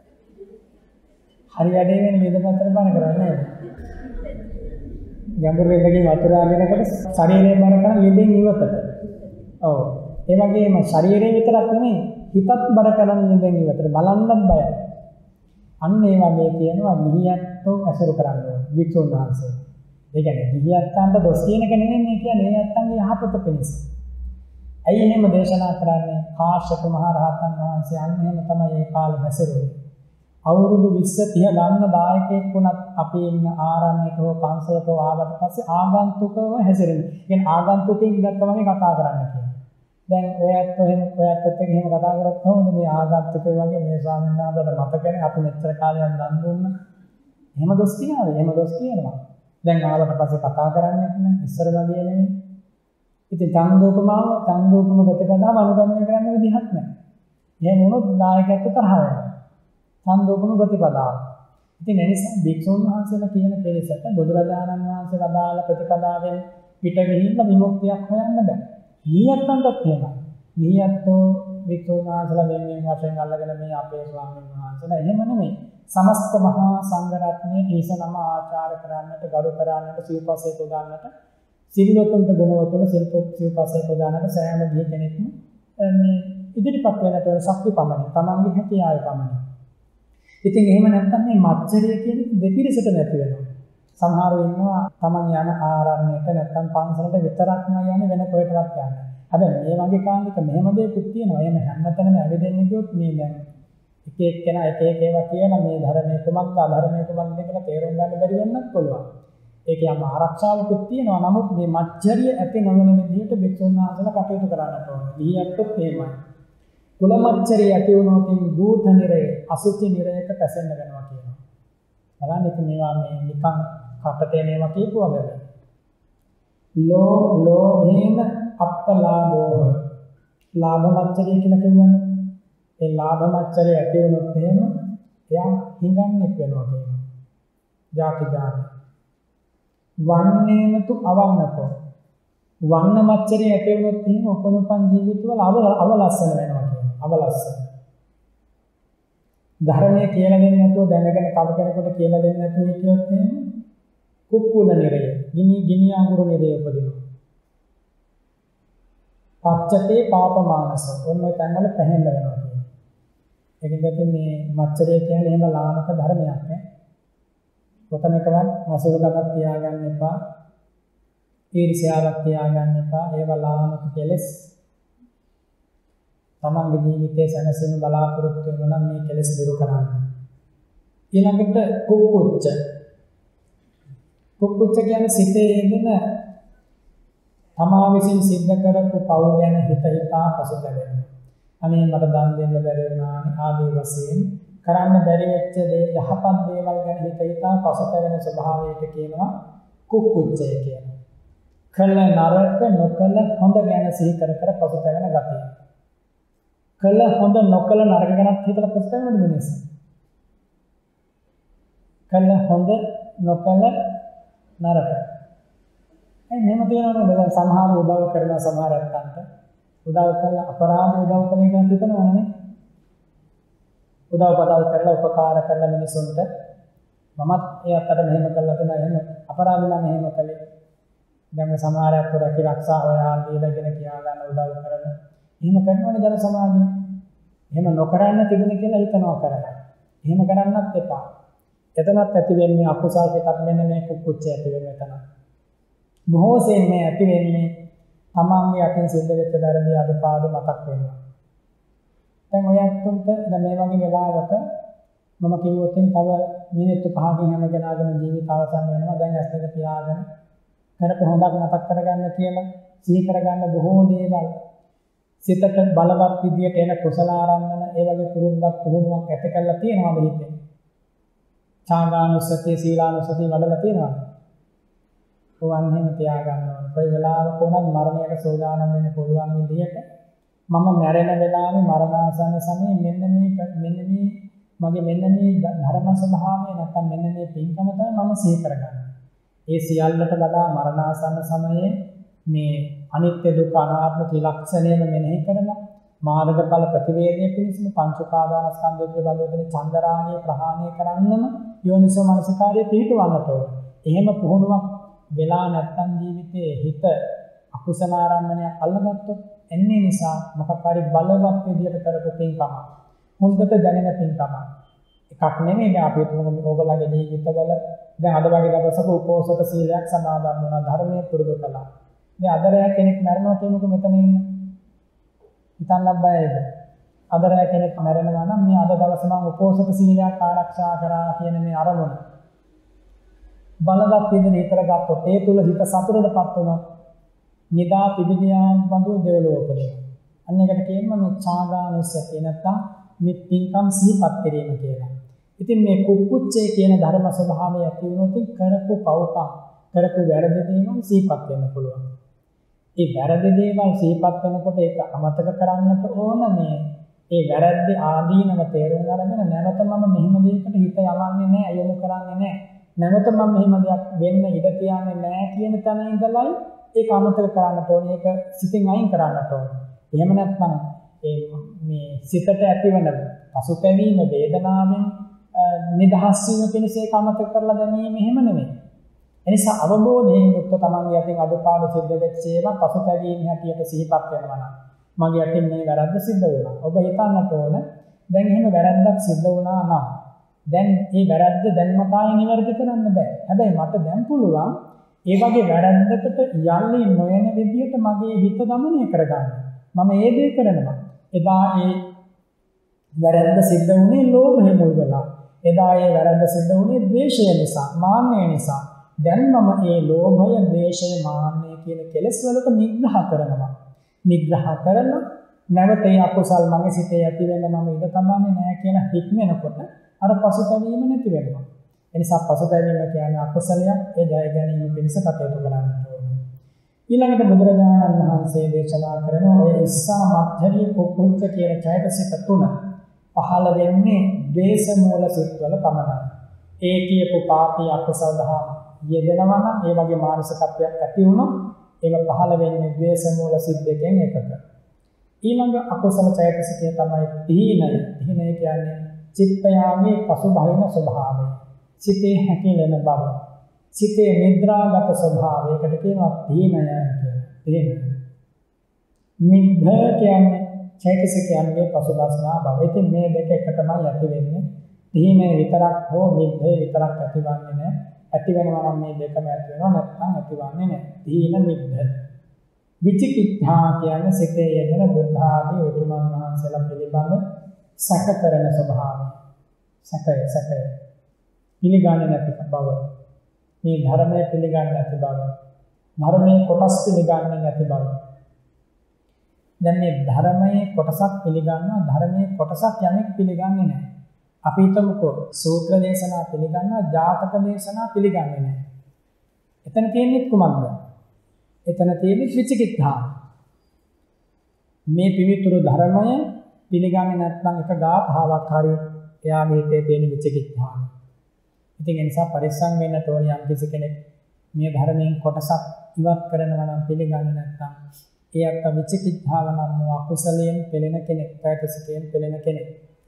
හරි වැඩේ වෙන ලිඳ පැත්තට බර කරන්නේ නේද? ගැඹුරු ලිඳකින් වතුර ආදිනකොට ශරීරයේ බර කරන ලිඳෙන් ඉවතට. ඔව්. ඒ වගේම ශරීරයේ විතරක් නෙමෙයි හිතත් බර කරන ලිඳෙන් ඉවතට බලන්නත් බයයි. අන්න ඒ වගේ කියනවා ගිහියන්ට ඇසුරු කරන්න ඕනේ වික්ෂුන් වහන්සේ. ඒ කියන්නේ ගිහියන්ට දොස් කියන එක නෙමෙයි මේ කියන්නේ ඒ යත්තන්ගේ යහපත පිණිස. ඇයි එහෙම දේශනා කරන්නේ? කාශ්‍යප මහ රහතන් වහන්සේ අන්න එහෙම තමයි ඒ කාලේ හැසිරුවේ. අවුරුදු විස්ස තිහ ගන්න දායකයෙක් වුණත් අපි ඉන්න ආරණ්‍යක හෝ පන්සලක හෝ ආවට පස්සේ ආගන්තුකව හැසිරෙන්නේ. කියන්නේ ආගන්තුකෙක් දැක්කම කතා කරන්න කියන්නේ. දැන් ඔයත් එහෙම ඔයත් එක්ක එහෙම කතා කරත් කොහොමද මේ ආගන්තුකෝ වගේ මේ ස්වාමීන් වහන්සේට මතකනේ අපි මෙච්චර කාලයක් දන් දුන්නා. එහෙම දොස් කියනවා. එහෙම දොස් කියනවා. දැන් ආවට පස්සේ කතා කරන්නේ නැහැ. ඉස්සර වගේ නෙමෙයි. ඉතින් චන්දෝපමාව චන්දෝපම ප්‍රතිපදාව අනුගමනය කරන්න විදිහක් නැහැ. එහෙම වුණොත් නායකයෙක් තරහ වෙනවා. චන්දෝපම ප්‍රතිපදාව. ඉතින් ඒ නිසා භික්ෂුන් වහන්සේලා කියන පෙරසට බුදුරජාණන් වහන්සේ වදාළ ප්‍රතිපදාවෙන් පිට ගිහින් විමුක්තියක් හොයන්න බෑ. නියත්තන්ටත් එහෙමයි. නියත්තෝ භික්ෂුන් වහන්සේලා මේ මේ වශයෙන් අල්ලගෙන මේ අපේ ස්වාමීන් වහන්සේලා එහෙම නෙමෙයි. සමස්ත මහා සංඝ රත්නයේ ඊසනම ආචාර කරන්නට, ගරු කරන්නට, සිව්පස්සේ පුදාන්නට, සිල්වතුන්ට ගුණවතුන් සිල්පොත් සිව්පස්සේ පුදාන්නට සෑම ගිහි කෙනෙක්ම මේ ඉදිරිපත් වෙනට වෙන ශක්ති පමණයි. තමන්ගේ හැකියාව පමණයි. ඉතින් එහෙම නැත්නම් මේ මච්චරිය කියන දෙපිරිසට නැති වෙනවා. සමහරව ඉන්නවා තමන් යන ආරණ්‍යයට නැත්නම් පන්සලට විතරක් නෑ යන්නේ වෙන කොහෙටවත් යන්නේ. හැබැයි මේ වගේ කාලෙක මෙහෙම දෙයක්ත් තියෙනවා. එහෙම හැමතැනම ඇවිදින්න ගියොත් මේ දැන් එක එක්කෙනා එක එක ඒවා කියන මේ ධර්මයේ කුමක්ද අධර්මයේ කුමක්ද කියලා තේරුම් ගන්න බැරි වෙන්නත් පුළුවන්. ඒක යම් ආරක්ෂාවකුත් තියෙනවා. නමුත් මේ මච්චරිය ඇති නොවන විදිහට භික්ෂුන් වහන්සේලා කටයුතු කරන්නට ඕනේ. ගිහියන්ටත් එහෙමයි. කුල මච්චරිය ඇති වුණොත් භූත නිරය අසුචි නිරයක පැසෙන්න වෙනවා කියනවා. බලන්න ඉතින් මේවා මේ නිකන් කටට එනවා කියපුවා බෑ. ලෝ ලෝභේන අප්පලාභෝ ලාභ මච්චරිය කියලා කියනවා. ඒ ලාභ මච්චරිය ඇති වුණොත් එහෙම එයා හිඟන්නේ වෙනවා කියනවා. ಜಾති ಜಾති වන්නේනතු අවන්නකෝ වන්න මච්චරිය ඇති වුණොත් එහෙම උපනුපන් ජීවිතවල අවලස්සන වෙනවා කියනවා. අවලස්සන ධර්මයේ කියලා දෙන්නේ නැතුව දැනගෙන කව කෙනෙකුට කියලා දෙන්නේ නැතුව හිටියොත් එහෙම කුක්කුල නිරය ගිනි ගිනි අඟුරු නිරය උපදිනවා. පච්චතේ පාපමානස ඔන්න ඔය තැන්වල පැහැෙන්න වෙනවා කියනවා. ඒකෙන්ද මේ මච්චරිය කියන්නේ එහෙම ලාමක ධර්මයක් නේ. කොතනකවත් නසුරුකමක් තියාගන්න එපා. ඊර්ෂ්‍යාවක් තියාගන්න එපා. ඒව ලාමක කෙලෙස්. තමන්ගේ ජීවිතයේ සැනසීම බලාපොරොත්තු වෙනවා නම් මේ කෙලෙස් දුරු කරන්න. ඊළඟට කුක්කුච්ච. කුක්කුච්ච කියන්නේ සිතේ යෙදෙන තමා විසින් සිද්ධ කරපු පව් ගැන හිත හිතා පසුතැවෙනවා. අනේ මට දන් දෙන්න බැරි වුණානේ ආදී වශයෙන් කරන්න බැරි වෙච්ච දේ යහපත් දේවල් ගැන හිත හිතා පසුතැවෙන ස්වභාවයට කියනවා කුක්කුච්චය කියලා. කළ නරක නොකළ හොඳ ගැන සිහි කර කර පසුතැවෙන ගතිය. කළ හොඳ නොකළ නරක ගැනත් හිතලා පසුතැවෙනද මිනිස්සු? කළ හොඳ නොකළ නරක. ඒ මෙහෙම තියෙනවනේ දැන් සමහර උදව් කරන සමහර අත්තන්ට උදව් කරලා අපරාධ උදව් කරන එක හිතනවනේ. උදව් පදව් කරලා උපකාර කරන මිනිසුන්ට මමත් ඒ අත්තට මෙහෙම කළා තමයි එහෙම අපරාධ නම් මෙහෙම කළේ. දැන් සමහර අත්තු රැකී ආරක්ෂා හොයා දීලාගෙන කියා ගන්න උදව් කරන. එහෙම කරනවනේ ජන සමාජය. එහෙම නොකරන්න තිබුණේ කියලා හිතනවා කරලා. එහෙම කරන්නත් එපා. එතනත් ඇති වෙන්නේ අකුසල් පිටක් මෙන්න මේ කුක්කුච්ච ඇති වෙන එතන. බොහෝ සෙයින් මේ ඇති වෙන්නේ තමන්ගේ අතින් සිද්ධ වෙච්ච වැරදි අඩපාඩු මතක් වෙනවා. දැන් ඔය අත්තුන්ට දැන් මේ වගේ වෙලාවක මම කිව්වොත් තව මිනිත්තු පහකින් හැම කෙනාගේම ජීවිත අවසන් වෙනවා. දැන් ඇස් දෙක පියාගෙන කරපු හොඳක් මතක් කරගන්න කියලා සිහි කරගන්න බොහෝ දේවල් සිතට බලවත් විදියට එන කුසල ආරම්භන ඒ වගේ පුරුද්දක් පුහුණුවක් ඇති කරලා තියෙනවා මෙහිදී. ඡාගානුස්සතිය සීලානුස්සතිය වඩලා තියෙනවා. ඕවන් එහෙම තියා ගන්න ඕනේ. කොයි වෙලාවක වුණත් මරණයට සෝදානම් වෙන්න පුළුවන් විදියට මම මැරෙන වෙලාවේ මරණාසන්න සමයේ මෙන්න මේ මෙන්න මේ මගේ මෙන්න මේ ධර්ම ස්වභාවය නැත්නම් මෙන්න මේ පින්කම තමයි මම සිහි කරගන්නේ. ඒ සියල්ලට වඩා මරණාසන්න සමයේ මේ අනිත්‍ය දුක්ඛ අනාත්ම ත්‍රිලක්ෂණයම මෙනෙහි කරලා මාර්ගඵල ප්‍රතිවේදයේ පිණිසම පංච උපාදානස්කන්ධය පිළිබඳව දෙන චන්දරාගය ප්‍රහාණය කරන්නම යෝනිසෝ මනසිකාරය පිළිටවන්නට ඕන. එහෙම පුහුණුවක් වෙලා නැත්නම් ජීවිතයේ හිත අකුසල ආරම්භණයක් අල්ලගත්තොත් එන්නේ නිසා මොකක් හරි බලවත් විදියට කරපු පින්කම හොඳට දැනෙන පින්කම එකක් නෙමෙයි. දැන් අපි තුමු ඕගොල්ලන්ගේ ජීවිතවල දැන් අද වගේ දවසක උපෝසත සීලයක් සමාදන් වුණා ධර්මයේ පුරුදු කළා. දැන් අදරය කෙනෙක් මරනවා කියනකො මෙතන ඉන්න හිතන්න බෑද? අදරය කෙනෙක් මරනවා නම් මේ අද දවසේ මම උපෝසත සීලයක් ආරක්ෂා කරා කියන මේ අරමුණ බලවත් විදිහට හිතර ගත්තොත් ඒ තුල හිත සතුටටපත් වුණා. නිදා පිළිදියා බඳු දෙවලෝකේ. අන්න එකට කියනවා මේ ඡාගානුස්සතිය නැත්තම් මේ පින්කම් සිහිපත් කිරීම කියලා. ඉතින් මේ කුක්කුච්චේ කියන ධර්ම ස්වභාවය ඇති වුණොත් කරපු පවපා කරපු වැරදි දේවල් සිහිපත් වෙන්න පුළුවන්. ඒ වැරදි දේවල් සිහිපත් වෙනකොට ඒක අමතක කරන්නට ඕන. මේ ඒ වැරද්ද ආදීනව තේරුම් අරගෙන නැවත මම මෙහෙම දෙයකට හිත යවන්නේ නැහැ, යොමු කරන්නේ නැහැ. නැවත මම මෙහෙම දෙයක් වෙන්න ඉඩ තියන්නේ නැහැ කියන තැන ඉඳලයි ඒක අමතක කරන්නට ඕනේ. ඒක සිතින් අයින් කරන්නට ඕනේ. එහෙම නැත්නම් ඒ මේ සිතට ඇතිවන පසුතැවීම වේදනාවෙන් නිදහස් වීම පිණිස ඒක අමතක කරලා දැමීම එහෙම නෙමෙයි. එනිසා අවබෝධයෙන් යුක්ත තමන්ගේ අතින් අඩපාඩු සිද්ධ වෙච්ච ඒවා පසුතැවීම හැටියට සිහිපත් වෙනවා නම් මගේ අතින් මේ වැරද්ද සිද්ධ වුණා. ඔබ හිතන්නට ඕන දැන් එහෙම වැරද්දක් සිද්ධ වුණා නම් දැන් මේ වැරද්ද දැන් මට ආයෙ නිවැරදි කරන්න බෑ. හැබැයි මට දැන් පුළුවන් ඒ වගේ වැරද්දකට යල්ලි නොයන විදියට මගේ හිත দমনය කරගන්න. මම ඒ දේ කරනවා. එදා ඒ වැරද්ද සිද්ධ වුණේ ලෝභය මුල් වෙලා. එදා ඒ වැරද්ද සිද්ධ වුණේ ද්වේෂය නිසා, මාන්නය නිසා. දැන් මම ඒ ලෝභය, ද්වේෂය, මාන්නය කියන කෙලෙස් වලට නිග්‍රහ කරනවා. නිග්‍රහ කරන නැවත ඒ අකුසල් මගේ සිතේ ඇති වෙන්න මම ඉඩ තබන්නේ නැහැ කියන හික්මනකොට අර පසුතැවීම නැති වෙනවා. එනිසා පසුතැවීම කියන්නේ අකුසලයක්. ඒ ජය ගැනීම පිණිස කටයුතු කරන්න ඕනේ. ඊළඟට බුදුරජාණන් වහන්සේ දේශනා කරන ඔය ඉස්සා මත්තරී කුක්කුච්ච කියන චෛතසික තුන පහළ වෙන්නේ ද්වේෂ මූල සිත්වල පමණයි. ඒ කියපු පාපී අකුසල දහම් යෙදෙනවා නම් ඒ වගේ මානසිකත්වයක් ඇති වුණොත් ඒක පහළ වෙන්නේ ද්වේෂ මූල සිත් දෙකෙන් එකක. ඊළඟ අකුසල චෛතසිකය තමයි තීනය. තීනය කියන්නේ චිත්තයාගේ පසුබහින ස්වභාවය. සිතේ හැකිලෙන බව. සිතේ නිද්‍රාගත ස්වභාවය. ඒකට කියනවා තීනය කියලා. තීනය. නිද්ද කියන්නේ චෛතසිකයන්ගේ පසුබස්නා බව. ඉතින් මේ දෙක එකටමයි ඇති වෙන්නේ. තීනය විතරක් හෝ නිද්දේ විතරක් ඇතිවන්නේ නැහැ. ඇති වෙනවා නම් මේ දෙකම ඇති වෙනවා, නැත්නම් ඇතිවන්නේ නැහැ. තීන නිද්ද. විචිකිච්ඡා කියන්නේ සිතේ යෙදෙන බුද්ධ ආදී උතුමන් වහන්සේලා පිළිබඳ සැක කරන ස්වභාවය. සැකය සැකය. පිළිගන්නේ නැති බව. මේ ධර්මයේ පිළිගන්නේ නැති බව. ධර්මයේ කොටස් පිළිගන්නේ නැති බව. දැන් මේ ධර්මයේ කොටසක් පිළිගන්නවා, ධර්මයේ කොටසක් යමෙක් පිළිගන්නේ නැහැ. අපි හිතමුකෝ සූත්‍ර දේශනා පිළිගන්නවා, ජාතක දේශනා පිළිගන්නේ නැහැ. එතන තියෙන්නේ කුමක්ද? එතන තියෙන්නේ විචිකිච්ඡා. මේ පිවිතුරු ධර්මය පිළිගන්නේ නැත්නම් එක ගාථාවක් හරි එයාගේ හිතේ තියෙන විචිකිච්ඡාව. ඉතින් ඒ නිසා පරිස්සම් වෙන්නට ඕනේ යම් කිසි කෙනෙක් මේ ධර්මයෙන් කොටසක් ඉවත් කරනවා නම් පිළිගන්නේ නැත්නම් ඒ අත්ත විචිකිච්ඡාව නම් වූ අකුසලයෙන් පෙළෙන කෙනෙක්, චෛතසිකයෙන් පෙළෙන කෙනෙක්.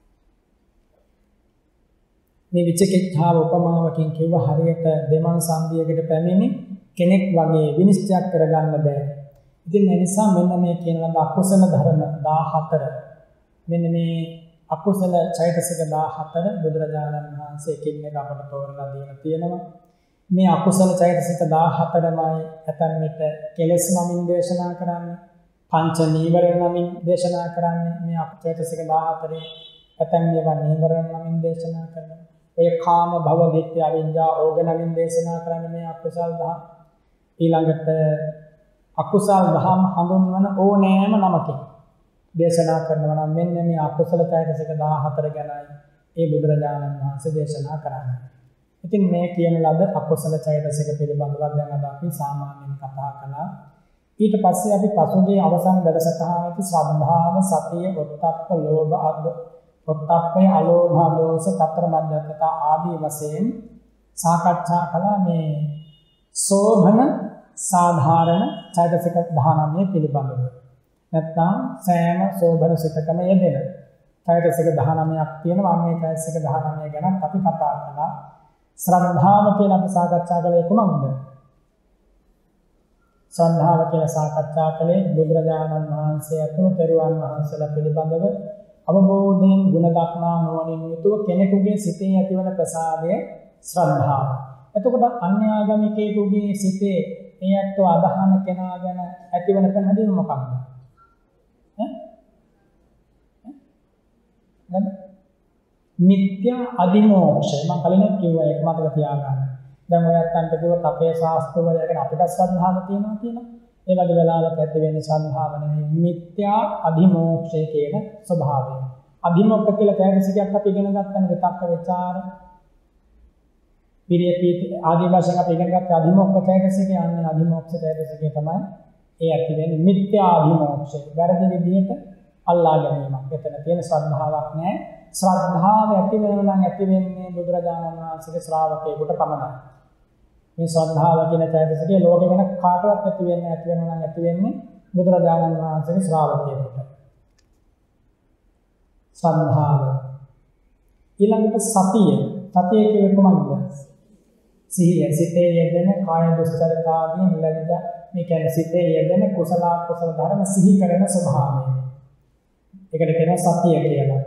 මේ විචිකිච්ඡාව උපමාවකින් කිව්ව හරියට දෙමන් සංදියකට පැමිණි කෙනෙක් වගේ විනිශ්චය කරගන්න බෑ. ඉතින් ඒ නිසා මෙන්න මේ කියන ලද අකුසල ධර්ම දාහතර මෙන්න මේ අකුසල චෛතසික දාහතර බුදුරජාණන් වහන්සේ එකින් එක අපට තෝරලා දීලා තියෙනවා. මේ අකුසල චෛතසික දාහතරමයි ඇතන් විට කෙලෙස් නමින් දේශනා කරන්නේ, පංච නීවරණ නමින් දේශනා කරන්නේ. මේ චෛතසික දාහතරේ ඇතන් මේවා නීවරණ නමින් දේශනා කරනවා. ඔය කාම භව දිට්ඨි අවිඤ්ඤා ඕග නමින් දේශනා කරන්නේ මේ අකුසල් දහම්. ඊළඟට අකුසල් දහම් හඳුන්වන ඕනෑම නමකින් දේශනා කරනවා නම් මෙන්න මේ අකුසල චෛතසික දාහතර ගැනයි ඒ බුදුරජාණන් වහන්සේ දේශනා කරන්නේ. ඉතින් මේ කියන ලද අකුසල චෛතසික පිළිබඳව දැන් අද අපි සාමාන්‍යයෙන් කතා කළා. ඊට පස්සේ අපි පසුගිය අවසන් වැඩසටහනේදී ශ්‍රද්ධාව, සතිය, ඔත්තප්ප, ලෝභ, අද්ද, ඔත්තප්පය, අලෝභ, දෝෂ, තතර මධ්‍යස්ථතා ආදී වශයෙන් සාකච්ඡා කළා මේ සෝභන සාධාරණ චෛතසික දහනමය පිළිබඳව. නැත්නම් සෑම සෝභන සිතකම යෙදෙන චෛතසික දහනමයක් තියෙනවා. මේ චෛතසික දහනමය ගැන අපි කතා කළා. ශ්‍රද්ධාව කියලා අපි සාකච්ඡා කළේ කොහොමද? ශ්‍රද්ධාව කියලා සාකච්ඡා කළේ බුදුරජාණන් වහන්සේ අතුළු තෙරුවන් වහන්සේලා පිළිබඳව අවබෝධයෙන් ගුණ දක්නා නුවණින් යුතුව කෙනෙකුගේ සිතේ ඇතිවන ප්‍රසාදය ශ්‍රද්ධාව. එතකොට අන්‍යාගමිකයෙකුගේ සිතේ ඒ අත්ව අදහන කෙනා ගැන ඇතිවන පැහැදිලි මොකක්ද? ඈ? මිත්‍යා අධිමෝක්ෂය. මම කලින් කිව්වා ඒක මතක තියාගන්න. දැන් ඔයත් අන්ට කිව්වොත් අපේ ශාස්ත්‍රවලය ගැන අපිට ශ්‍රද්ධාව තියෙනවා කියලා. ඒ වගේ වෙලාවක ඇති වෙන්නේ ශ්‍රද්ධාව නෙමෙයි මිත්‍යා අධිමෝක්ෂය කියන ස්වභාවය. අධිමෝක්ෂ කියලා චෛතසිකයක් අපි ඉගෙන ගන්න විතක්ක ਵਿਚාර පිරිය පීති ආදී වශයෙන් අපි ඉගෙන ගත්ත අධිමෝක්ෂ චෛතසිකය යන්නේ අධිමෝක්ෂ චෛතසිකය තමයි ඒ ඇති වෙන්නේ මිත්‍යා අධිමෝක්ෂය. වැරදි විදිහට අල්ලා ගැනීමක්. එතන තියෙන ශ්‍රද්ධාවක් නැහැ. ශ්‍රද්ධාව ඇති වෙනවා නම් ඇති වෙන්නේ බුදුරජාණන් වහන්සේගේ ශ්‍රාවකයෙකුට පමණයි. මේ ශ්‍රද්ධාව කියන චෛතසිකය ලෝකෙ වෙන කාටවත් ඇති වෙන්නේ ඇති වෙනවා නම් ඇති වෙන්නේ බුදුරජාණන් වහන්සේගේ ශ්‍රාවකයෙකුට. ශ්‍රද්ධාව. ඊළඟට සතිය. සතිය කියන්නේ කොහොමද? සිහිය. සිතේ යෙදෙන කාය දුස්චරිතාදී නිලංජ මේ කියන්නේ සිතේ යෙදෙන කුසල කුසල ධර්ම සිහි කරන ස්වභාවය. ඒකට කියනවා සතිය කියලා.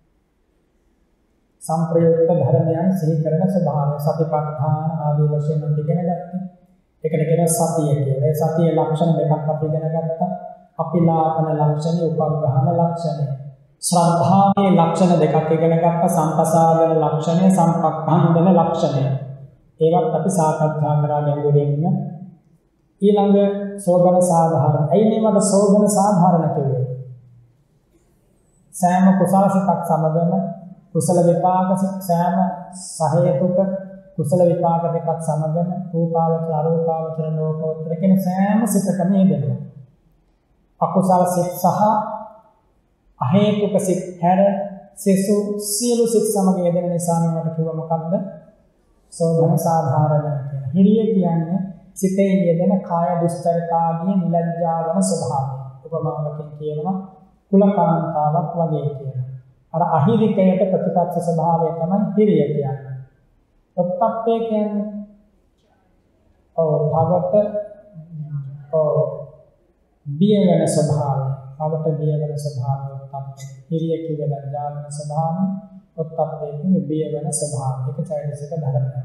සංප්‍රයුක්ත ධර්මයන් සිහි කරන ස්වභාවය. සතිපට්ඨාන ආදී වශයෙන් අපි ඉගෙන ගත්තා. ඒකට කියනවා සතිය කියලා. ඒ සතියේ ලක්ෂණ දෙකක් අපි ඉගෙන ගත්තා. අපිලාපන ලක්ෂණය, උපග්‍රහණ ලක්ෂණය. ශ්‍රද්ධාවේ ලක්ෂණ දෙකක් ඉගෙන ගත්තා. සම්පසාදන ලක්ෂණය, සම්පක්ඛන්දන ලක්ෂණය. ඒවත් අපි සාකච්ඡා කරා ගැඹුරින්ම. ඊළඟ සෝබන සාධාරණ. ඇයි මේවට සෝබන සාධාරණ කියන්නේ? සෑම කුසල සිතක් සමගම කුසල විපාක සෑම සහේතුක කුසල විපාක දෙකක් සමගම රූපාවචර අරූපාවචර ලෝකෝත්තර කියන සෑම සිතකම යෙදෙනවා. අකුසල සිත සහ අහේතුක සිත හැර සෙසු සියලු සිත සමග යෙදෙන නිසා මේවට කිව්ව මොකක්ද? සෝභන සාධාරණ කියන. හිරිය කියන්නේ සිතේ යෙදෙන කාය දුස්චරිතාදී නිලංජා වන ස්වභාවය. උපමාවකින් කියනවා කුලකාන්තාවක් වගේ කියනවා. අර අහිරිකයට ප්‍රතිපක්ෂ ස්වභාවය තමයි හිරිය කියන්නේ. ඔත්තප්පේ කියන්නේ ඔව් භවත ඔව් බිය වෙන ස්වභාවය. භවත බිය වෙන ස්වභාවය ඔත්තප්පේ. හිරිය කියන්නේ ලැජ්ජා වෙන ස්වභාවය. ඔත්තප්පේ කියන්නේ බිය වෙන ස්වභාවය. ඒක චෛතසික ධර්මයක්.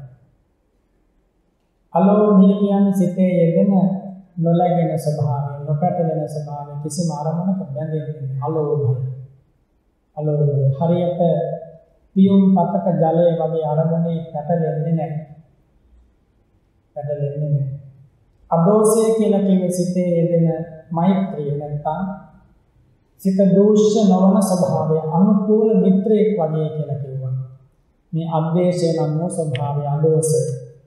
අලෝභය කියන්නේ සිතේ යෙදෙන නොලැගෙන ස්වභාවය, නොපැටලෙන ස්වභාවය, කිසිම අරමුණක බැඳෙන්නේ නැහැ. අලෝභය. අලෝභය හරියට පියුම් පතක ජලය වගේ අරමුණේ පැටලෙන්නේ නැහැ. පැටලෙන්නේ නැහැ. අදෝසය කියලා කියන්නේ සිතේ යෙදෙන මෛත්‍රිය නැත්නම් සිත දෝෂ නොවන ස්වභාවය, අනුකූල මිත්‍රයෙක් වගේ කියලා කියනවා. මේ අද්වේෂය නම් වූ ස්වභාවය අදෝසය.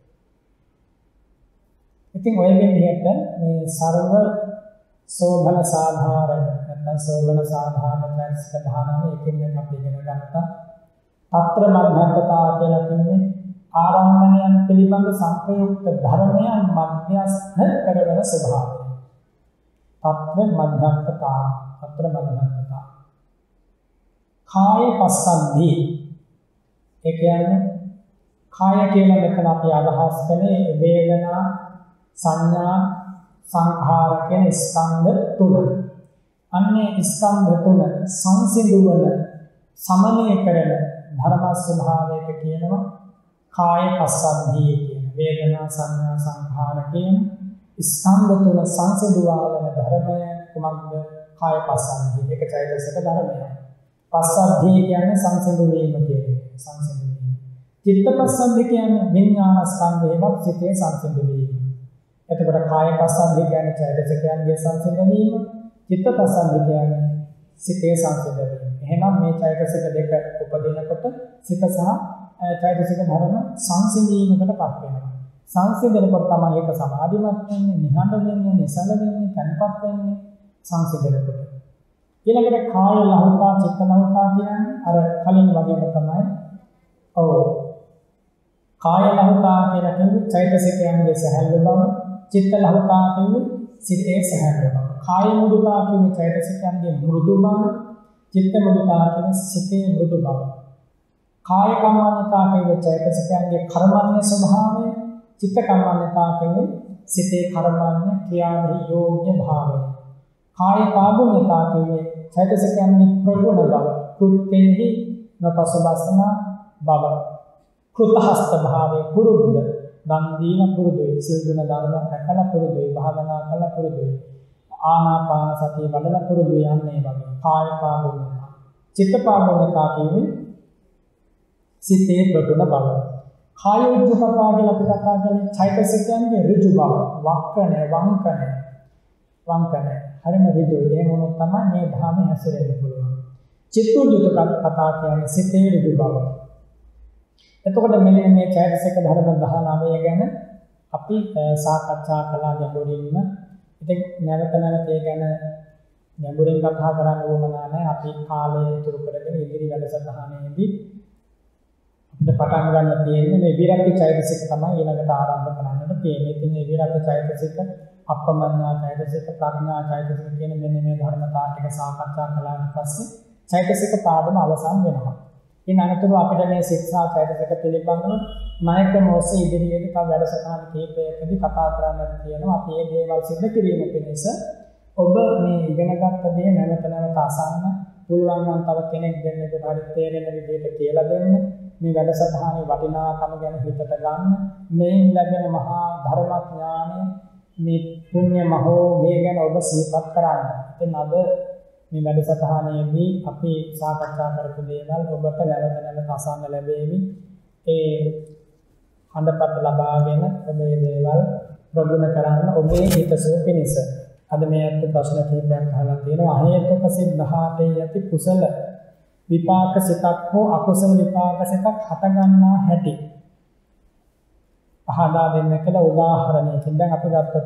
ඉතින් ඔය විදිහට මේ සර්ව සෝභන සාධාරණ නැත්නම් සෝභන සාධාරණ චෛතසික ධානම එකින් එක අපි ඉගෙන ගත්තා. తත්‍ර මධ්‍යස්ථතා කියලා කියන්නේ ආරම්මණයන් පිළිබඳ සංප්‍රයුක්ත ධර්මයන් මධ්‍යස්ථ කරවන ස්වභාවය. తත්‍ර මධ්‍යස්ථතා తත්‍ර මධ්‍යස්ථතා. කාය පස්සද්ධි. ඒ කියන්නේ කාය කියලා මෙතන අපි අදහස් කළේ වේදනා සංඥා සංඛාර කියන ස්කන්ධ තුන. අන්නේ ස්කන්ධ තුන සංසිඳුවන සමනය කරන ධර්ම ස්වභාවයක කියනවා කාය පස්සද්ධිය කියන. වේදනා සංඥා සංඛාර කියන ස්කන්ධ තුන සංසිඳුවාගෙන ධර්මය කුමක්ද? කාය පස්සද්ධිය. ඒක චෛතසික ධර්මය. පස්සද්ධිය කියන්නේ සංසිඳු වීම කියන එක. සංසිඳු වීම. චිත්ත පස්සද්ධිය කියන්නේ විඥාන ස්කන්ධේවත් චිතේ සංසිඳු වීම. එතකොට කාය පස්සද්ධිය කියන්නේ චෛතසිකයන්ගේ සංසිඳු වීම. චිත්ත පස්සද්ධිය කියන්නේ සිතේ සංසිඳු වීම. එහෙනම් මේ චෛතසික දෙක උපදිනකොට සිත සහ චෛතසික ධර්ම සංසිඳීමකටපත් වෙනවා. සංසිඳනකොට තමයි ඒක සමාධිමත් වෙන්නේ, නිහඬ වෙන්නේ, නිසල වෙන්නේ, තන්පත් වෙන්නේ සංසිඳනකොට. ඊළඟට කාය ලහුතා, චිත්ත ලහුතා කියන්නේ අර කලින් වගේම තමයි. ඔව්. කාය ලහුතා කියලා කියන්නේ චෛතසිකයන්ගේ සහැල්ලු බව, චිත්ත ලහුතා කියන්නේ සිතේ සහැල්ලු බව. කාය මුදුතා කියන්නේ චෛතසිකයන්ගේ මෘදු බව, චිත්ත මුදුතා කියන්නේ සිතේ මෘදු බව. කාය කම්මඤ්ඤතා කියන්නේ චෛතසිකයන්ගේ කර්මන්නේ ස්වභාවය, චිත්ත කම්මඤ්ඤතා කියන්නේ සිතේ කර්මන්නේ ක්‍රියාවෙහි යෝග්‍ය භාවය. කාය පාගුණ්‍යතා කියන්නේ චෛතසිකයන්ගේ ප්‍රගුණ බව, කෘත්‍යෙහි නොපසබසන බව, කෘතහස්ත භාවය, පුරුද්ද, දන් දීන පුරුදුයි, සිල් ගුණ ධර්ම රැකලා පුරුදුයි, භාවනා කළා පුරුදුයි, ආනාපාන සතිය වඩලා පුරුදුයි යන්නේ වගේ. කාය පාගුණ්‍යතා. චිත්ත පාගුණ්‍යතා කියන්නේ සිතේ ප්‍රගුණ බව. කාය උජ්ජකතා කියලා අපි කතා කරන්නේ චෛතසිකයන්ගේ ඍජු බව, වක්‍රණය, වංකණය, වංකණය. හරිම ඍජුයි. ඒ මොනොත් තමයි මේ ධාමයේ හැසිරෙන්න පුළුවන්. චිත්තෝජ්ජක කතා කියන්නේ සිතේ ඍජු බව. එතකොට මෙන්න මේ චෛතසික ධර්ම දහනවය ගැන අපි සාකච්ඡා කළා ගැඹුරින්ම. ඉතින් නැවත නැවත ඒ ගැන ගැඹුරින් කතා කරන්න ඕමනා නැහැ. අපි කාලය ඉතුරු කරගෙන ඉදිරි වැඩසටහනේදී අපිට පටන් ගන්න තියෙන්නේ මේ විරක්ති චෛතසික තමයි ඊළඟට ආරම්භ කරන්නට තියෙන්නේ. ඉතින් මේ විරක්ති චෛතසික, අප්පමඤ්ඤා චෛතසික, ප්‍රඥා චෛතසික කියන මෙන්න මේ ධර්මතා ටික සාකච්ඡා කළාට පස්සේ චෛතසික පාඩම අවසන් වෙනවා. ඉන් අනතුරු අපිට මේ ශික්ෂා චෛතසික පිළිබඳව නායකම ඔස්සේ ඉදිරියේදී තව වැඩසටහන් කිහිපයකදී කතා කරන්නට තියෙනවා. අපි මේ දේවල් සිදු කිරීම පිණිස ඔබ මේ ඉගෙනගත්ත දේ නැවත නැවත අසන්න, පුළුවන් නම් තව කෙනෙක් දෙන්නෙකුට හරි තේරෙන විදිහට කියලා දෙන්න. මේ වැඩසටහනේ වටිනාකම ගැන හිතට ගන්න. මේන් ලැබෙන මහා ධර්මඥානය, මේ පුණ්‍ය මහෝඝය ගැන ඔබ සිහිපත් කරන්න. ඉතින් අද මේ වැඩසටහනේදී අපි සාකච්ඡා කරපු දේවල් ඔබට නැවත නැවත අසන්න ලැබෙවි. ඒ හඬපත් ලබාගෙන ඔබ මේ දේවල් ප්‍රගුණ කරන්න ඔබේ හිතසුව පිණිස. අද මේ අත් ප්‍රශ්න කිහිපයක් අහලා තියෙනවා. අහේතුක සිද්ධාතේ යති කුසල විපාක සිතක් හෝ අකුසල විපාක සිතක් හට ගන්නා හැටි පහදා දෙන්න කියලා උදාහරණයකින් දැන් අපි ගත්තොත්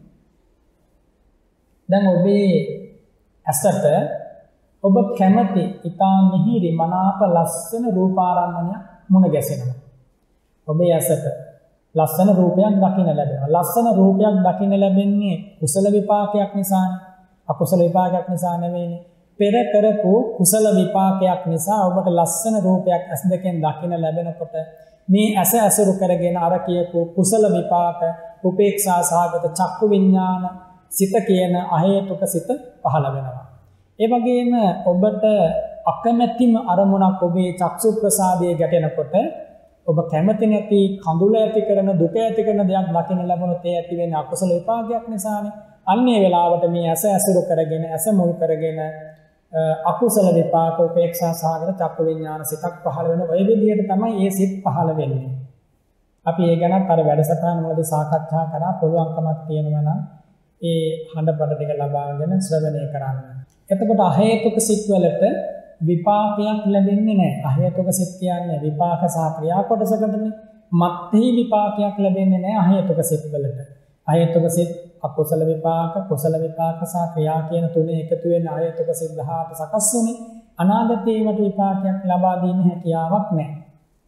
දැන් ඔබේ ඇසට ඔබ කැමති ඊටා මිහිරි මනාප ලස්සන රූපාරම්මණය මුණ ගැසෙනවා. ඔබේ ඇසට ලස්සන රූපයක් දකින්න ලැබෙනවා. ලස්සන රූපයක් දකින්න ලැබෙන්නේ කුසල විපාකයක් නිසානේ. අකුසල විපාකයක් නිසා නෙවෙයිනේ. පෙර කරපු කුසල විපාකයක් නිසා ඔබට ලස්සන රූපයක් ඇස් දෙකෙන් දකින්න ලැබෙනකොට මේ ඇස ඇසුරු කරගෙන අර කියපු කුසල විපාක උපේක්ෂා සහගත චක්කු විඥාන සිත කියන අහේතුක සිත පහළ වෙනවා. ඒ වගේම ඔබට අකමැතිම අරමුණක් ඔබේ චක්සු ප්‍රසාදයේ ගැටෙනකොට ඔබ කැමති නැති කඳුල ඇති කරන දුක ඇති කරන දෙයක් දකින්න ලැබුණොත් ඒ ඇති වෙන්නේ අකුසල විපාකයක් නිසානේ. අන්නේ වෙලාවට මේ ඇස ඇසුරු කරගෙන ඇස මුල් කරගෙන අකුසල විපාක උපේක්ෂා සහගත චක්කු විඥාන සිතක් පහළ වෙන ඔය විදිහට තමයි මේ සිත් පහළ වෙන්නේ. අපි ඒ ගැනත් අර වැඩසටහන වලදී සාකච්ඡා කරා. පුළුවන්කමක් තියෙනවා නම් ඒ හඬපඩ ටික ලබාගෙන ශ්‍රවණය කරන්න. එතකොට අහේතුක සිත් වලට විපාකයක් ලැබෙන්නේ නැහැ. අහේතුක සිත් කියන්නේ විපාක සහ ක්‍රියා කොටසකටනේ. මත්හි විපාකයක් ලැබෙන්නේ නැහැ අහේතුක සිත් වලට. අහේතුක සිත් අකුසල විපාක, කුසල විපාක සහ ක්‍රියා කියන තුනේ එකතු වෙන අහේතුක සිත් දහඅට සකස් වුනේ. අනාගතයේ වට විපාකයක් ලබා දීමේ හැකියාවක් නැහැ.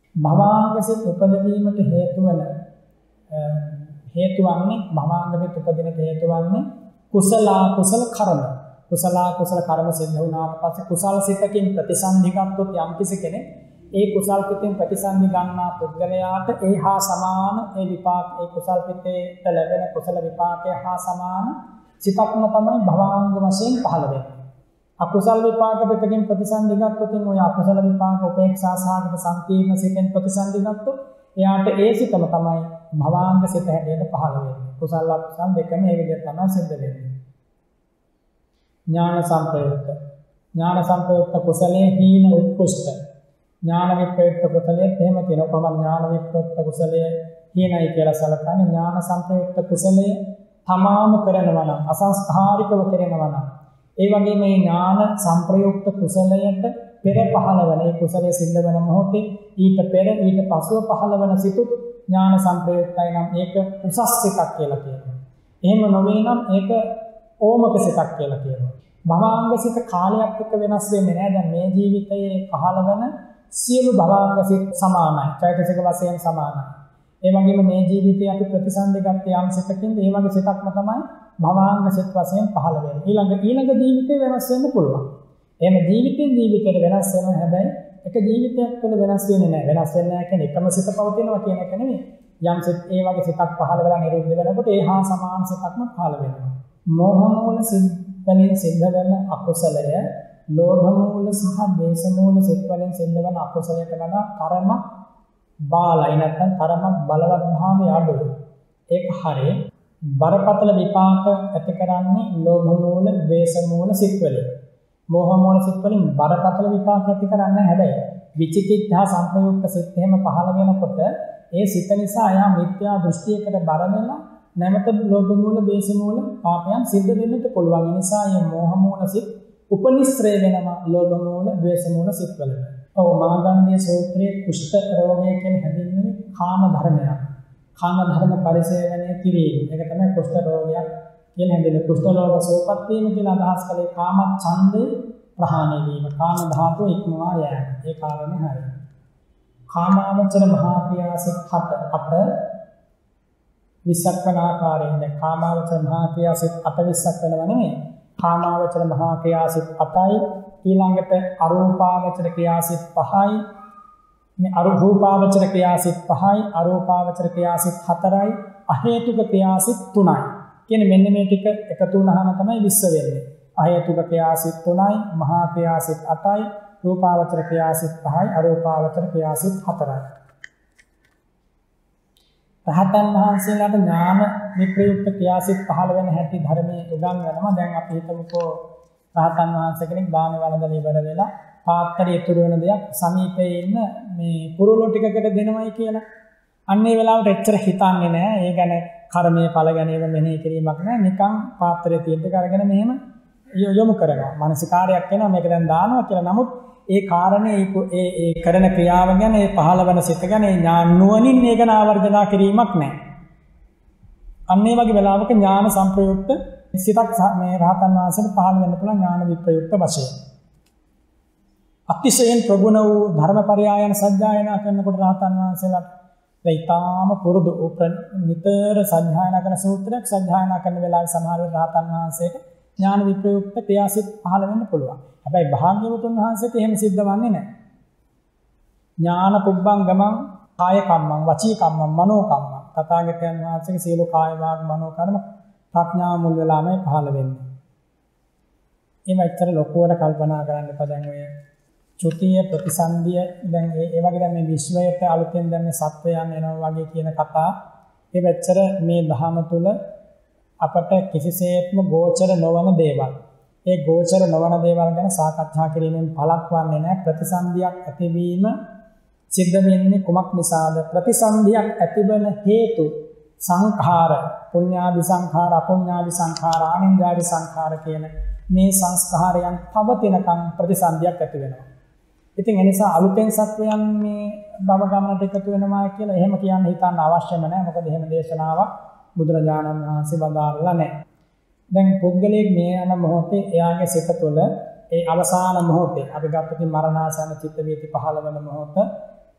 භවාංග සිත් උපදවීමට හේතු වන හේතු වන්නේ භවාංග සිත් උපදිනට හේතු වන්නේ කුසල කුසල කර්ම. කුසල කුසල කර්ම සිද්ධ වුණාට පස්සේ කුසල සිතකින් ප්‍රතිසන්දි ගන්නොත් යම් කිසි කෙනෙක් ඒ කුසල් පිටෙන් ප්‍රතිසන්දි ගන්නා පුද්ගලයාට ඒ හා සමාන ඒ විපාක ඒ කුසල් පිටේට ලැබෙන කුසල විපාකය හා සමාන සිතක්ම තමයි භවාංග වශයෙන් පහළ වෙන්නේ. අකුසල විපාක පිටකින් ප්‍රතිසන්දි ගත්තොත් ඔය අකුසල විපාක උපේක්ෂා සහගත සංකීර්ණ සිතෙන් ප්‍රතිසන්දි ගත්තොත් එයාට ඒ සිතම තමයි භවාංග සිත හැටියට පහළ වෙන්නේ. කුසල අකුසල දෙකම ඒ විදිහට තමයි සිද්ධ වෙන්නේ. ඥාන සංප්‍රයුක්ත ඥාන සංප්‍රයුක්ත කුසලයේ හීන උත්කෘෂ්ඨ ඥාන විප්‍රයුක්ත කුසලයේ එහෙම තියෙනවා. කොහොමද ඥාන විප්‍රයුක්ත කුසලයේ හීනයි කියලා සලකන්නේ? ඥාන සංප්‍රයුක්ත කුසලයේ තමාම කරනවා නම් අසංස්කාරිකව කරනවා නම් ඒ වගේම මේ ඥාන සංප්‍රයුක්ත කුසලයට පෙර පහළවන ඒ කුසලයේ සිද්ධ වෙන මොහොතේ ඊට පෙර ඊට පසුව පහළවන සිතුත් ඥාන සංප්‍රයුක්තයි නම් ඒක උසස් සිතක් කියලා කියනවා. එහෙම නොවේ නම් ඒක ඕමක සිතක් කියලා කියනවා. භවාංග සිත කාලයක් එක්ක වෙනස් වෙන්නේ නැහැ. දැන් මේ ජීවිතයේ පහළවන සියලු භවාංග සිත් සමානයි. චෛතසික වශයෙන් සමානයි. ඒ වගේම මේ ජීවිතයේ අපි ප්‍රතිසන්දි ගත්තේ යම් සිතකින්ද ඒ වගේ සිතක්ම තමයි භවාංග සිත් වශයෙන් පහළ වෙන්නේ. ඊළඟ ඊළඟ ජීවිතේ වෙනස් වෙන්න පුළුවන්. එහෙම ජීවිතෙන් ජීවිතයට වෙනස් වෙනවා. හැබැයි එක ජීවිතයක් තුළ වෙනස් වෙන්නේ නැහැ. වෙනස් වෙන්නේ නැහැ කියන්නේ එකම සිත පවතිනවා කියන එක නෙමෙයි. යම් සිත් ඒ වගේ සිතක් පහළ වෙලා නිරුද්ධ වෙනකොට ඒ හා සමාන සිතක්ම පහළ වෙනවා. මෝහ මූල සිත් වලින් සිද්ධ වෙන අකුසලය ලෝභ මූල සහ ද්වේෂ මූල සිත් වලින් සිද්ධ වෙන අකුසලයට වඩා තරම බාලයි නැත්නම් තරම බලවත් භාවය අඩුයි. ඒක හරිය බරපතල විපාක ඇති කරන්නේ ලෝභ මූල ද්වේෂ මූල සිත් වලින්. මෝහ මූල සිත් වලින් බරපතල විපාක ඇති කරන්නේ හැබැයි විචිකිච්ඡා සංප්‍රයුක්ත සිත් එහෙම පහළ වෙනකොට ඒ සිත නිසා එයා මිත්‍යා දෘෂ්ටියකට බර වෙලා නැමත ලෝභ මූල ද්වේෂ මූල පාපයන් සිද්ධ වෙන්නට පුළුවන්. ඒ නිසා මේ මෝහ මූල සිත් උපනිශ්‍රේ වෙනවා ලෝභ මූල ද්වේෂ මූල සිත් වලට. ඔව් මාගන්ධිය සූත්‍රයේ කුෂ්ඨ රෝගය කියන හැඳින්වෙන්නේ කාම ධර්මයක්. කාම ධර්ම පරිසේවනය කිරීම. ඒක තමයි කුෂ්ඨ රෝගයක් කියන හැඳින්වෙන්නේ. කුෂ්ඨ රෝග සෝපත් වීම කියලා අදහස් කළේ කාම ඡන්දේ ප්‍රහාණය වීම. කාම ධාතුව ඉක්මවා යෑම. ඒ කාරණේ හරියි. කාමාවචර මහා ක්‍රියාසිත හත අප විස්සක් වන ආකාරයෙන් දැන් කාමාවචර මහා ක්‍රියාසිත අට විස්සක් වෙනව නෙමෙයි. කාමාවචර මහා ක්‍රියාසිත අටයි ඊළඟට අරූපාවචර ක්‍රියාසිත පහයි මේ අරූපාවචර ක්‍රියාසිත පහයි අරූපාවචර ක්‍රියාසිත හතරයි අහේතුක ක්‍රියාසිත තුනයි කියන මෙන්න මේ ටික එකතු වුණාම තමයි විස්ස වෙන්නේ. අහේතුක ක්‍රියාසිත තුනයි මහා ක්‍රියාසිත අටයි රූපාවචර ක්‍රියාසිත පහයි අරූපාවචර ක්‍රියාසිත හතරයි. රහතන් වහන්සේලාට ඥාන විප්‍රයුක්ත ක්‍රියාසිත පහළ වෙන හැටි ධර්මයේ උගන්වනවා. දැන් අපි හිතමුකෝ රහතන් වහන්සේ කෙනෙක් දාන වළඳලා ඉවර වෙලා පාත්‍රය ඉතුරු වෙන දෙයක් සමීපයේ ඉන්න මේ කුරුළු ටිකකට දෙනවයි කියලා. අන්න ඒ වෙලාවට එච්චර හිතන්නේ නැහැ. ඒ ගැන කර්මයේ ඵල ගැනීම මෙනෙහි කිරීමක් නැහැ. නිකන් පාත්‍රයේ තියෙන ටික අරගෙන මෙහෙම යොමු කරනවා. මානසිකාරයක් වෙනවා මේක දැන් දානවා කියලා. නමුත් ඒ කාරණේ ඒ ඒ කරන ක්‍රියාව ගැන ඒ පහළ වෙන සිත ගැන ඒ ඥාන නුවණින් ඒක නාවර්ජනා කිරීමක් නැහැ. අන්න ඒ වගේ වෙලාවක ඥාන සංප්‍රයුක්ත සිතක් මේ රහතන් වහන්සේට පහළ වෙන්න පුළුවන් ඥාන විප්‍රයුක්ත වශයෙන්. අතිශයින් ප්‍රගුණ වූ ධර්මපරයායන සත්‍යයනා කරනකොට රහතන් වහන්සේලාට ඊටාම පුරුදු නිතර සත්‍යයනා කරන සූත්‍රයක් සත්‍යයනා කරන වෙලාවේ සමහර රහතන් වහන්සේට ඥාන විප්‍රයුක්ත ක්‍රියාසිත පහළ වෙන්න පුළුවන්. හැබැයි භාග්‍යවතුන් වහන්සේට එහෙම සිද්ධ වන්නේ නැහැ. ඥාන පුබ්බංගමං කාය කම්මං වචී කම්මං මනෝ කම්මං තථාගතයන් වහන්සේගේ සියලු කාය වාග් මනෝ කර්ම ප්‍රඥා මුල් වෙලාමයි පහළ වෙන්නේ. එහෙම ඇත්තට ලොකුවට කල්පනා කරන්න එපා. දැන් ඔය චුතිය ප්‍රතිසන්දිය දැන් ඒ වගේ දැන් මේ විශ්වයට අලුතෙන් දැන් මේ සත්වයන් එනවා වගේ කියන කතා ඒ වැච්චර මේ ධහම තුල අපට කිසිසේත්ම ගෝචර නොවන දේවල්. ඒ ගෝචර නොවන දේවල් ගැන සාකච්ඡා කිරීමෙන් පළක් වන්නේ නැහැ. ප්‍රතිසන්දියක් ඇතිවීම සිද්ධ වෙන්නේ කුමක් නිසාද? ප්‍රතිසන්දියක් ඇතිවන හේතු සංඛාර, පුඤ්ඤාභි සංඛාර, අපුඤ්ඤාභි සංඛාර, ආනින්ජාභි සංඛාර කියන මේ සංස්කාරයන් පවතිනකම් ප්‍රතිසන්දියක් ඇති වෙනවා. ඉතින් ඒ නිසා අලුතෙන් සත්වයන් මේ භව ගමනට එකතු වෙනවා කියලා එහෙම කියන්න හිතන්න අවශ්‍යම නැහැ. මොකද එහෙම දේශනාවක් බුදුරජාණන් වහන්සේ වදාරලා නැහැ. දැන් පුද්ගලයෙක් මේ යන මොහොතේ එයාගේ සිත තුළ ඒ අවසාන මොහොතේ අපි ගත්තොත් මරණාසන්න චිත්ත වේති පහළ වෙන මොහොත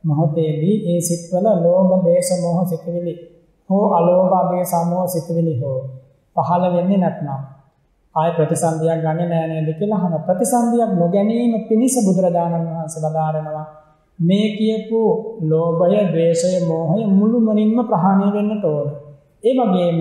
මොහොතේදී ඒ සිත්වල ලෝභ දේශ මොහ සිතවිලි හෝ අලෝභ දේශ මොහ සිතවිලි හෝ පහළ වෙන්නේ නැත්නම් ආය ප්‍රතිසන්දියක් ගන්නෙ නෑ නේද කියලා අහන. ප්‍රතිසන්දියක් නොගැනීම පිණිස බුදුරජාණන් වහන්සේ වදාරනවා මේ කියපු ලෝභය, ද්වේෂය, මෝහය මුළුමනින්ම ප්‍රහාණය වෙන්නට ඕන. ඒ වගේම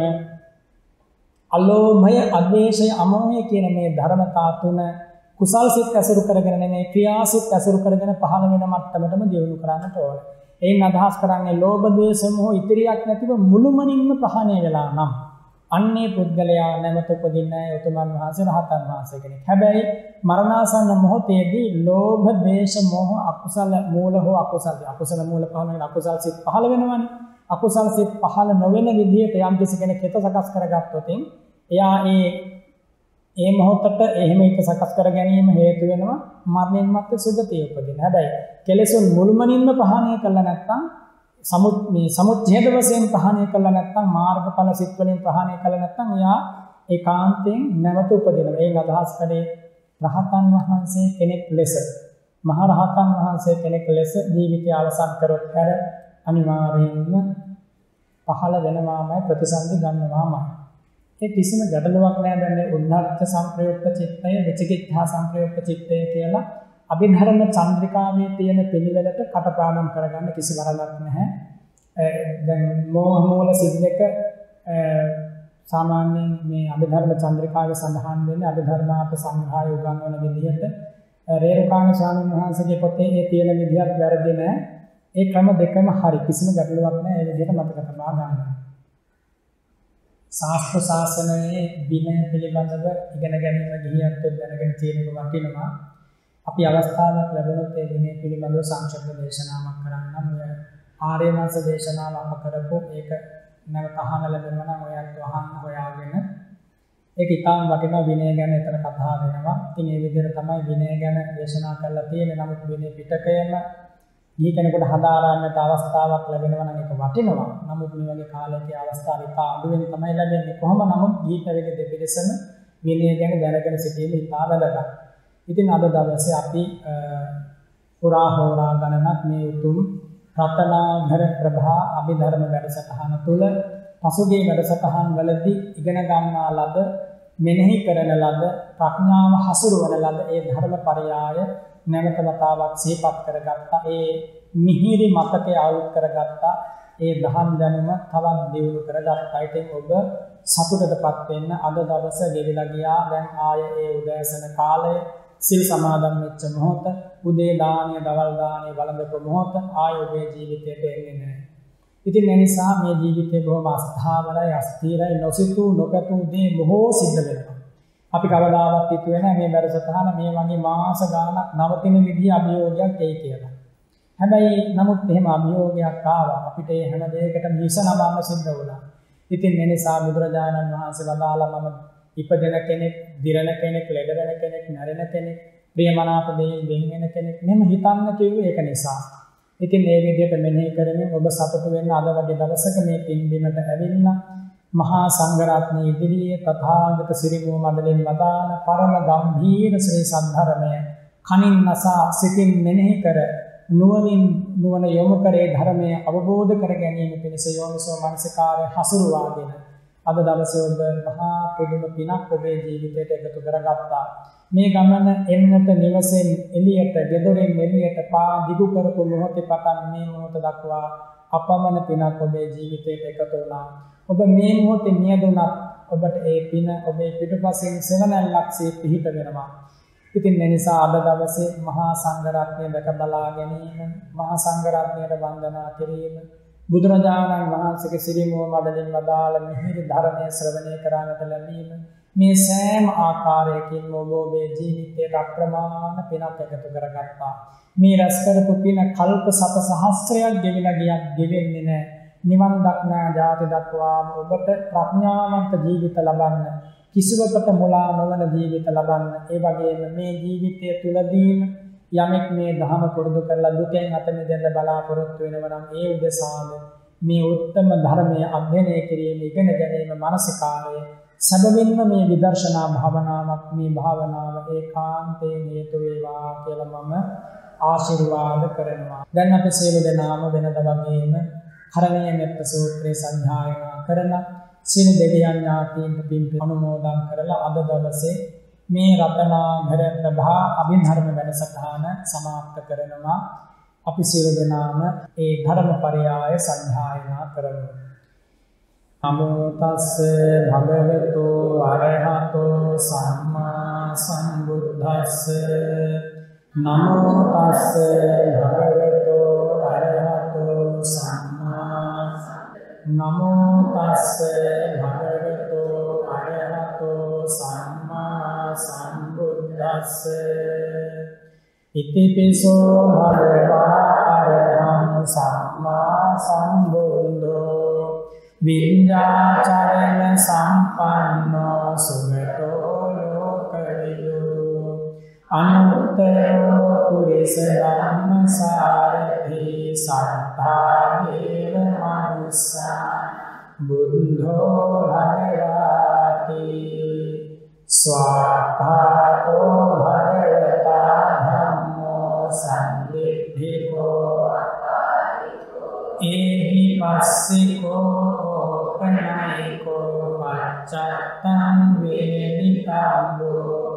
අලෝභය, අද්වේෂය, අමෝහය කියන මේ ධර්මතා තුන කුසල් සිත් ඇසුරු කරගෙන නෙමෙයි ක්‍රියා සිත් ඇසුරු කරගෙන පහළ වෙන මට්ටමටම දියුණු කරන්නට ඕන. එයින් අදහස් කරන්නේ ලෝභ, ද්වේෂ, මෝහ ඉතිරියක් නැතිව මුළුමනින්ම ප්‍රහාණය වෙලා නම් අන්නේ පුද්ගලයා නැවත උපදින්නේ උතුමන් වහන්සේ රහතන් වහන්සේ කෙනෙක්. හැබැයි මරණාසන්න මොහොතේදී ලෝභ, ද්වේෂ, මෝහ අකුසල මූල හෝ අකුසල අකුසල මූල පහළ වෙන අකුසල් සිත් පහළ වෙනවනේ. අකුසල් සිත් පහළ නොවන විදිහට යම් කිසි කෙනෙක් හිත සකස් කරගත්තොත් එයා ඒ ඒ මොහොතට එහෙම හිත සකස් කර ගැනීම හේතු වෙනවා මරණයන් මත සුගතිය උපදින. හැබැයි කෙලෙසුන් මුළුමනින්ම ප්‍රහාණය කළා නැත්නම් සමුත් මේ සමුච්ඡේද වශයෙන් ප්‍රහාණය කළා නැත්නම් මාර්ගඵල සිත් වලින් ප්‍රහාණය කළා නැත්නම් එයා ඒකාන්තයෙන් නැවත උපදිනවා. ඒ අදහස් කරේ රහතන් වහන්සේ කෙනෙක් ලෙස, මහ රහතන් වහන්සේ කෙනෙක් ලෙස ජීවිතය අවසන් කරොත් හැර අනිවාර්යයෙන්ම පහළ වෙනවාමයි ප්‍රතිසන්දි ගන්නවාමයි. ඒ කිසිම ගැටලුවක් නැහැ. දැන් මේ උද්ධච්ච සංප්‍රයුක්ත චිත්තය, විචිකිච්ඡා සංප්‍රයුක්ත චිත්තය කියලා අභිධර්ම චන්ද්‍රිකාවේ තියෙන පිළිවෙලට කටපාඩම් කරගන්න කිසි වරදක් නැහැ. දැන් මෝහ මූල සිද්දක සාමාන්‍යයෙන් මේ අභිධර්ම චන්ද්‍රිකාවේ සඳහන් වෙන්නේ අභිධර්මාර්ථ සංග්‍රහය උගන්වන විදිහට රේරුකාණ ස්වාමීන් වහන්සේගේ පොතේ ඒ තියෙන විදිහත් වැරදි නැහැ. ඒ ක්‍රම දෙකම හරි. කිසිම ගැටලුවක් නැහැ. ඒ විදිහට මතක තබා ගන්න. ශාස්ත්‍ර ශාසනයේ විනය පිළිබඳව ඉගෙන ගැනීම ගිහියන්ට දැනගෙන තියෙනක වටිනවා. අපි අවස්ථාවක් ලැබුණොත් ඒ විනය පිළිබඳව සංක්ෂිප්ත දේශනාවක් කරන්නම්. ඔය ආර්ය වංශ දේශනාව අප කරපු ඒක නැවත අහන්න ලැබෙනවා නම් ඔයත් අහන්න හොයාගෙන ඒක ඉතාම වටිනා විනය ගැන එතන කතා වෙනවා. ඉතින් ඒ විදිහට තමයි විනය ගැන දේශනා කරලා තියෙන්නේ. නමුත් විනය පිටකයම මේ කෙනෙකුට හදාරන්නට අවස්ථාවක් ලැබෙනවා නම් ඒක වටිනවා. නමුත් මේ වගේ කාලයක අවස්ථාව ඉතා අඩුවෙන් තමයි ලැබෙන්නේ. කොහොම නමුත් දීපවේග දෙපිරිසම විනය ගැන දැනගෙන සිටීම ඉතා වැදගත්. ඉතින් අද දවසේ අපි පුරා හෝරා ගණනක් මේ උතුම් රතනාඝර ප්‍රභා අභිධර්ම වැඩසටහන තුළ පසුගිය වැඩසටහන් වලදී ඉගෙන ගන්නා ලද, මෙනෙහි කරන ලද, ප්‍රඥාව හසුරුවන ලද ඒ ධර්ම පරයාය නැවත වතාවක් සිහිපත් කරගත්තා. ඒ මිහිරි මතකයේ ආවුත් කරගත්තා. ඒ දහම් දැනුම තවත් දියුණු කරගත්තා. ඉතින් ඔබ සතුටටපත් වෙන්න අද දවස ගෙවිලා ගියා. දැන් ආය ඒ උදෑසන කාලය සිල් සමාදන් වෙච්ච මොහොත, උදේ දානීය, දවල් දානීය වළඳපු මොහොත ආය ඔබේ ජීවිතයට එන්නේ නැහැ. ඉතින් ඒ නිසා මේ ජීවිතේ බොහොම අස්ථාවරයි, අස්ථිරයි, නොසිතූ නොපැතූ දේ බොහෝ සිද්ධ වෙනවා. අපි කවදාවත් හිතුවේ නැහැ මේ වැඩසටහන මේ වගේ මාස ගාණක් නවතින විදිහ අභියෝගයක් එයි කියලා. හැබැයි නමුත් එහෙම අභියෝගයක් ආවා. අපිට ඒ හැම දෙයකටම හිස නමන්න සිද්ධ වුණා. ඉතින් ඒ නිසා බුදුරජාණන් වහන්සේ වදාළා මම ඉපදෙන කෙනෙක්, දිරණ කෙනෙක්, ලෙඩ වෙන කෙනෙක්, මැරෙන කෙනෙක්, ප්‍රියමනාප දෙයින් වෙන් වෙන කෙනෙක් මෙහෙම හිතන්න කිව්වේ ඒක නිසා. ඉතින් මේ විදිහට මෙනෙහි කරමින් ඔබ සතුටු වෙන්න අද වගේ දවසක මේ පින්බිමට ඇවිල්ලා මහා සංඝරත්නයේ ඉදිරියේ තථාගත සිරිමු මණ්ඩලෙන් වදාන පරම ගම්භීර ශ්‍රී සද්ධර්මය කනින් නසා සිතින් මෙනෙහි කර නුවණින් නුවණ යොමු කරේ ධර්මය අවබෝධ කර ගැනීම පිණිස යෝනිසෝ මනසිකාරය හසුරුවාගෙන අද දවසේ ඔබ මහා පුදුම පිනක් ඔබේ ජීවිතයට එකතු කරගත්තා. මේ ගමන එන්නට නිවසෙන් එළියට, ගෙදරින් එළියට පා දිගු කරපු මොහොතේ පටන් මේ මොහොත දක්වා අපමණ පිනක් ඔබේ ජීවිතයට එකතු වුණා. ඔබ මේ මොහොතේ නියදුණත් ඔබට ඒ පින ඔබේ පිටුපසින් සෙවණැල්ලක්සේ පිහිට වෙනවා. ඉතින් මේ නිසා අද දවසේ මහා සංඝරත්නය දැක බලා ගැනීම, මහා සංඝරත්නයට වන්දනා කිරීම, බුදුරජාණන් වහන්සේගේ සිරිමුව මඩලින් වදාළ මිහිරි ධර්මයේ ශ්‍රවණය කරන්නට ලැබීම මේ සෑම ආකාරයකින් ඔබ ඔබේ ජීවිතයට අප්‍රමාණ පිනක් එකතු කරගත්තා. මේ රැස් කරපු පින කල්ප සත සහස්‍රයක් ගෙවිලා ගියක් ගෙවෙන්නේ නැහැ. නිවන් දක්නා ජාති දක්වාම ඔබට ප්‍රඥාවන්ත ජීවිත ලබන්න, කිසිවකට මුලා නොවන ජීවිත ලබන්න, ඒ වගේම මේ ජීවිතය තුළදීම යමෙක් මේ ධහම පුරුදු කරලා දුකෙන් අත මිදෙන්න බලාපොරොත්තු වෙනවා නම් ඒ උදෙසාම මේ උත්තම ධර්මයේ අධ්‍යයනය කිරීම, ඉගෙන ගැනීම, මානසිකාරය සැබවින්ම මේ විදර්ශනා භාවනාවක්, මේ භාවනාව ඒකාන්තයෙන් හේතු වේවා කියලා මම ආශිර්වාද කරනවා. දැන් අපි සියලු දෙනාම වෙනද වගේම කරණීය මෙත්ත සූත්‍රයේ සජ්ජායනා කරලා සියලු දෙවියන් ඥාතීන්ට පින් අනුමෝදන් කරලා අද දවසේ මේ රතනාඝර ප්‍රභා අභිධර්ම වැඩසටහන සමාප්ත කරනවා. අපි සියලු දෙනාම ඒ ධර්මපරයාය සජ්ජායනා කරමු. නමෝ තස්ස භගවතු අරහතෝ සම්මා සම්බුද්දස්ස නමෝ තස්ස භගවතු අරහතෝ සම්මා නමෝ තස්ස භගවතු අරහතෝ සම්මා සම්බුද්දස්ස ඉතිපිසෝ භගවා අරහං සම්මා සම්බුද්ධෝ විඤ්ඤාචරණ සම්පන්නෝ සුගතෝ ලෝකවිදු අනුත්තරෝ පුරිස ධම්මසාරති සත්තා දේව මනුස්සා බුද්ධෝ භගවති ස්වාඛාතෝ භගවතා ධම්මෝ සම්දිට්ඨිකෝ ඒහි පස්සිකෝ ඕපනයිකෝ පච්චත්තං වේදිතබ්බෝ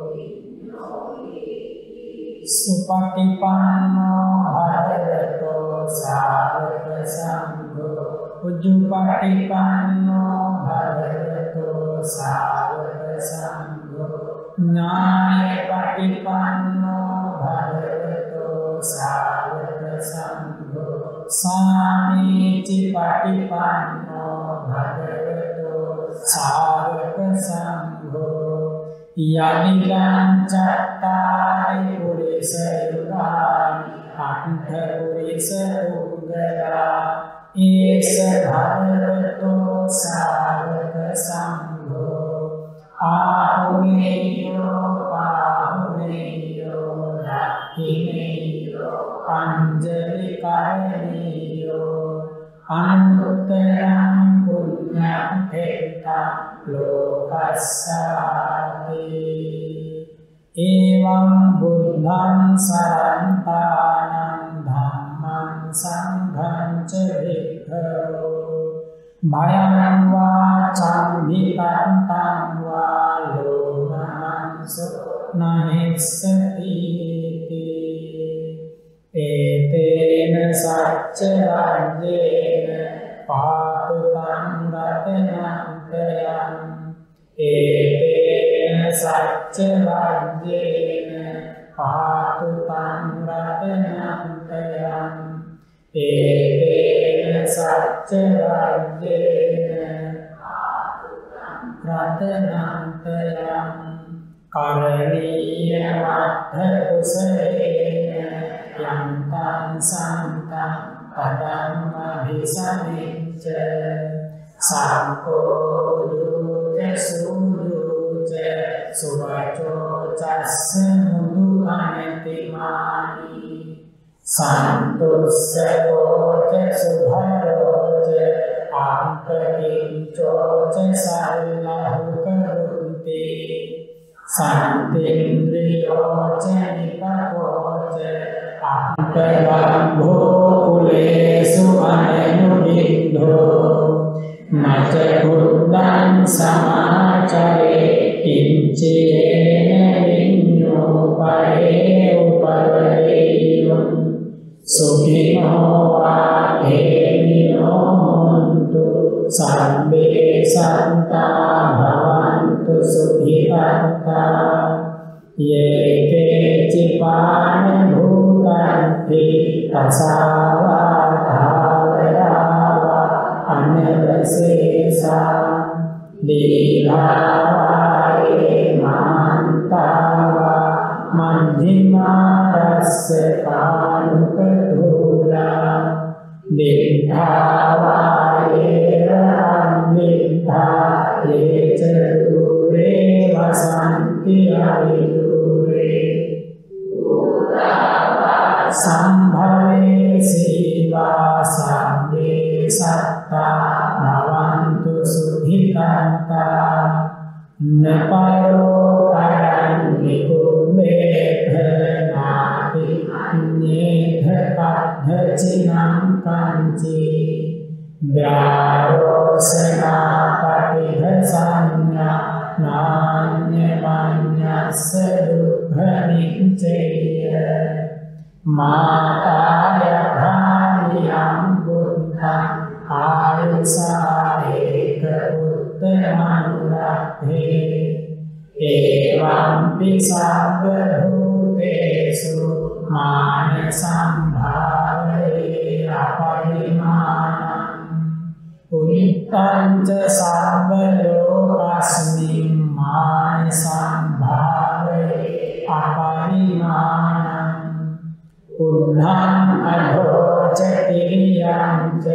සුපටිපන්නෝ භගවතෝ සාවක සංඝෝ උජ්ජුපටිපන්නෝ භගවතෝ සාවක සංඝෝ ඥායපටිපන්නෝ භගවතෝ සාවක සංඝෝ සාමීචි පටිපන්නෝ භගවතෝ සාවක සංඝෝ යදිදං චත්තාරි පුරිස යුගානි අට්ඨ පුරිස උග්ගලා ඒස භගවතෝ සාවක සංඝෝ ආහුනේයෝ පාහුනේයෝ දක්ඛිනේයෝ අංජලි කරණීයෝ අනුත්තරං පුඤ්ඤං තේතා ලෝකස්සාති එවං බුද්ධං සරණතානං ධම්මං සංඝං ච වික්ඛවෝ භයං වා චම්භිකං තං වා ලෝමහංසෝ නහිස්සති ඒතේන සච්ච රාජ්‍යේන පාතු තං රතනන්තයං ඒතේන සච්ච රාජ්‍යේන පාතු තං රතනන්තයං ඒතේන සච්ච රාජ්‍යේන පාතු තං රතනන්තයං කරණීය මත්ථ කුසලේන යන්තං සන්තං පදං අභිසමිච්ච සම්කෝ දුත සුදුත සුවචෝ චස්ස මුදු අනතිමානි සන්තුස්සකෝ ච සුභරෝ ච ආංකකින්චෝ ච සල්ලහුකරුන්ති සන්තේන්ද්‍රියෝ ච නිපකෝ ච අන්තගම්භෝ කුලේසු අනනුදින්ධෝ නච බුද්ධං සමාචරේ කිංචේන විඤ්ඤෝ පරේ උපවදේයං සුඛිනෝ වාහෙමිනෝ හොන්තු සම්බේ සන්තා භවන්තු සුඛිතාත්තා ये चिपान भूतान्ति तसावा धावयावा अनवशेषा दीघावा ये मान्तावा मध्यमारस्य कानुकधूला दिग्धावा ये रन्दिग्धा ये च दूरे वसन्ति अविदूरे संभवे सीवा संगे सत्ता भवन्तु सुखितान्ता न परो परन्निकुम्भे नाति घोषणा पटिघ संज्ञा नान्य मन्यस्य दुःखनिश्चय माताय भार्यं बुद्धं आयुषा एक उत्तमनुरभे एवंपि सर्वभूतेषु मानसंभावये अपरिमाणम् उत्तं च सर्वलोकस्मिन् मानसंभावये अपरिमाणम् उद्धम् अधो च तिर्यं च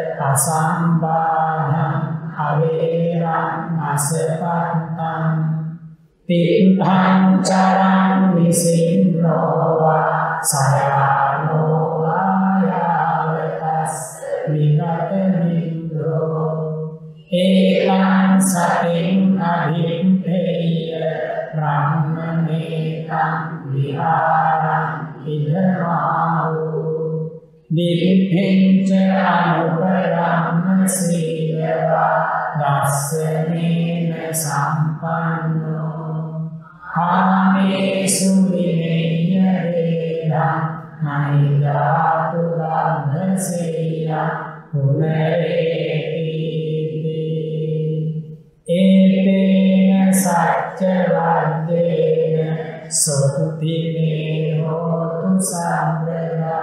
असंबाधम् अवेरम् असपत्तम् तिष्ठं चरं निसिन्नो वा सयानो वा यावतस्य विगतमिन्द्रो एतं सतिम् अभिप्रेय ब्रह्मणेकं विहारं विधर्माहु दिव्यं च अनुपरं श्रीयवा दर्शनेन सम्पन्नो कामेषु विनयवेदं नैदातु लब्धसेया पुनरेति एतेन सत्यवाद्येन सुकृतिमे होतु सर्वदा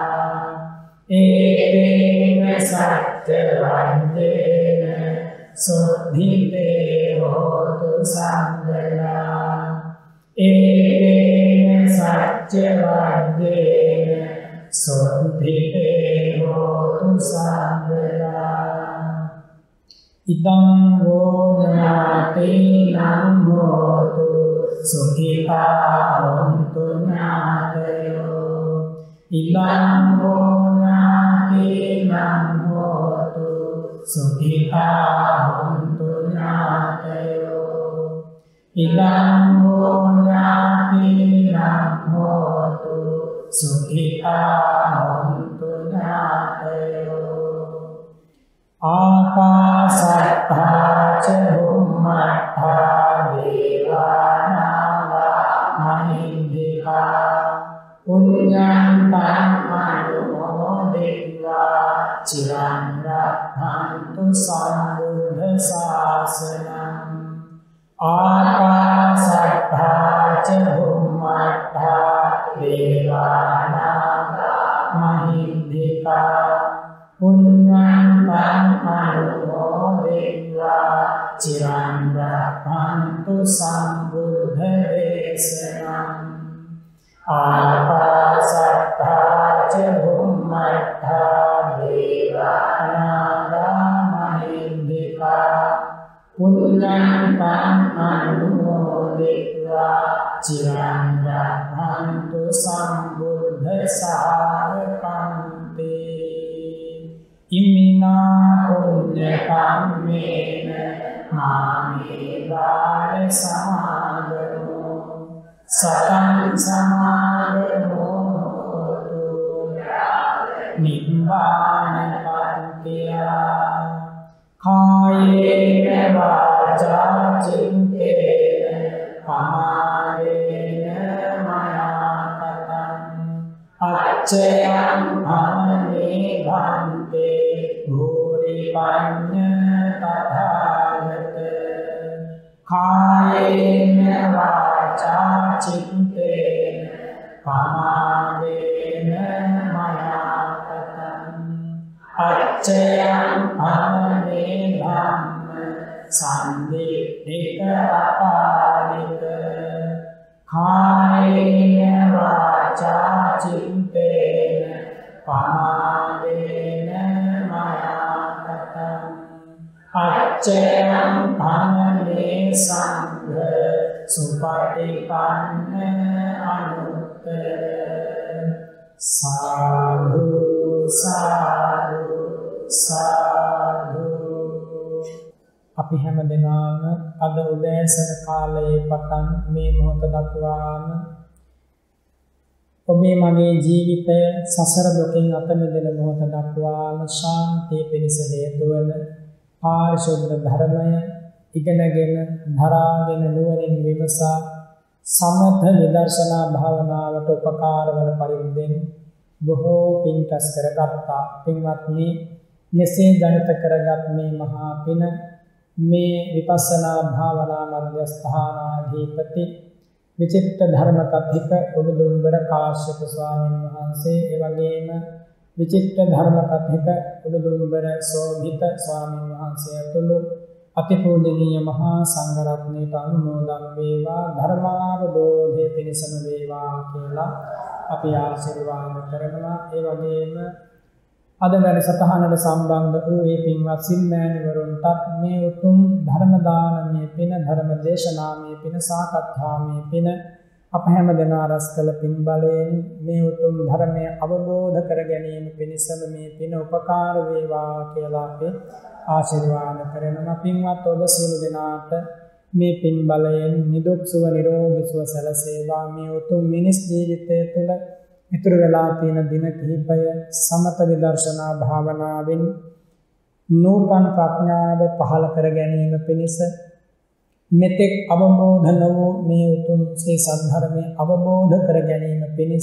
एतेन सत्यवाद्येन सुधिते होतु सर्वदा एतेन सत्यवाद्येन सुधिते होतु सर्वदा इदं वो ज्ञातीनां होतु सुखिता भवन्तु ज्ञातयो इदं वो ज्ञातीनां होतु सुखिता भवन्तु ज्ञातयो इदं वो ज्ञातीनां होतु सुखिता भवन्तु ज्ञातयो आकाशत्था च भूमत्था देवानां महीधिका पुण्यन्तं अनुमोदित्वा चिरं रक्षन्तु सम्बुद्धशासनम् आकाशत्था च भूमत्था देवानां महीधिका पुण्यन्तं अनुमोदित्वा चिरं रक्षन्तु सम्बुद्धदेशनम् आकाशत्था च भूमत्था देवानां महीधिका पुण्यन्तं अनुमोदित्वा चिरं रक्षन्तु सम्बुद्धशासनम् इमिना पुण्यकर्मेण मामे बाल समागमो सतं समागमो होतु निब्बाणपन्थया कायेन वाचा चित्तेन प्रमादेन मया कृतम् अच्छयं भवने भन्ते भूरिपञ्च तथागत कायेन वाचा चित्तेन प्रमादेन मया कृतम् अच्छयं भवने धम्म सन्दिग्धिक अपादित कायेन वाचा चित्तेन प्रमादेन मया कृतम् अच्छयं भवने संघ सुपटिपन्न अनुत्तर साधु साधु साधु අපි හැම දෙනාම අද උදෑසන කාලයේ පටන් මේ මොහොත දක්වාම ඔබේ මගේ ජීවිතය සසර දුකින් අත මිදෙන මොහොත දක්වාම ශාන්තිය පිණිස හේතු වන පාරිශුද්ධ ධර්මය ඉගෙනගෙන ධරාගෙන නුවණින් විමසා සමථ විදර්ශනා භාවනාවට උපකාර වන පරිද්දෙන් බොහෝ පින් රැස් කරගත්තා. පින්වත්නි, මෙසේ ජනිත කරගත් මේ මහා පින මේ විපස්සනා භාවනා මධ්‍යස්ථානාධිපති විචිත්ත ධර්ම කථික උඩුදුම්බර කාශ්‍යප ස්වාමීන් වහන්සේ, එවැගේම විචිත්ත ධර්ම කථික උඩුදුම්බර සෝභිත ස්වාමීන් වහන්සේ ඇතුළු අතිපූජනීය මහා සංඝ රත්නයට අනුමෝදන් වේවා, ධර්මාවබෝධය පිණිසම වේවා කියලා අපි ආශිර්වාද කරනවා. ඒ වගේම අද වැඩසටහනට සම්බන්ධ වූ මේ පින්වත් සිල්මෑණිවරුන්ටත් මේ උතුම් ධර්ම දානමය පින, ධර්ම දේශනාමය පින, සාකච්ඡාමය පින අප හැම දෙනා රැස් කළ පින් බලයෙන් මේ උතුම් ධර්මය අවබෝධ කර ගැනීම පිණිසම මේ පින උපකාර වේවා කියලා අපි ආශිර්වාද කරනවා. පින්වත් ඔබ සියලු දෙනාට මේ පින් බලයෙන් නිදුක් සුව නිරෝගී සුව සැලසේවා. මේ උතුම් මිනිස් ජීවිතය තුළ ඉතුරු වෙලා තියෙන දින කිහිපය සමත විදර්ශනා භාවනාවෙන් නූපන් ප්‍රඥාව පහළ කර ගැනීම පිණිස, මෙතෙක් අවබෝධ නොවූ මේ උතුම් සේ සද්ධර්මය අවබෝධ කර ගැනීම පිණිස,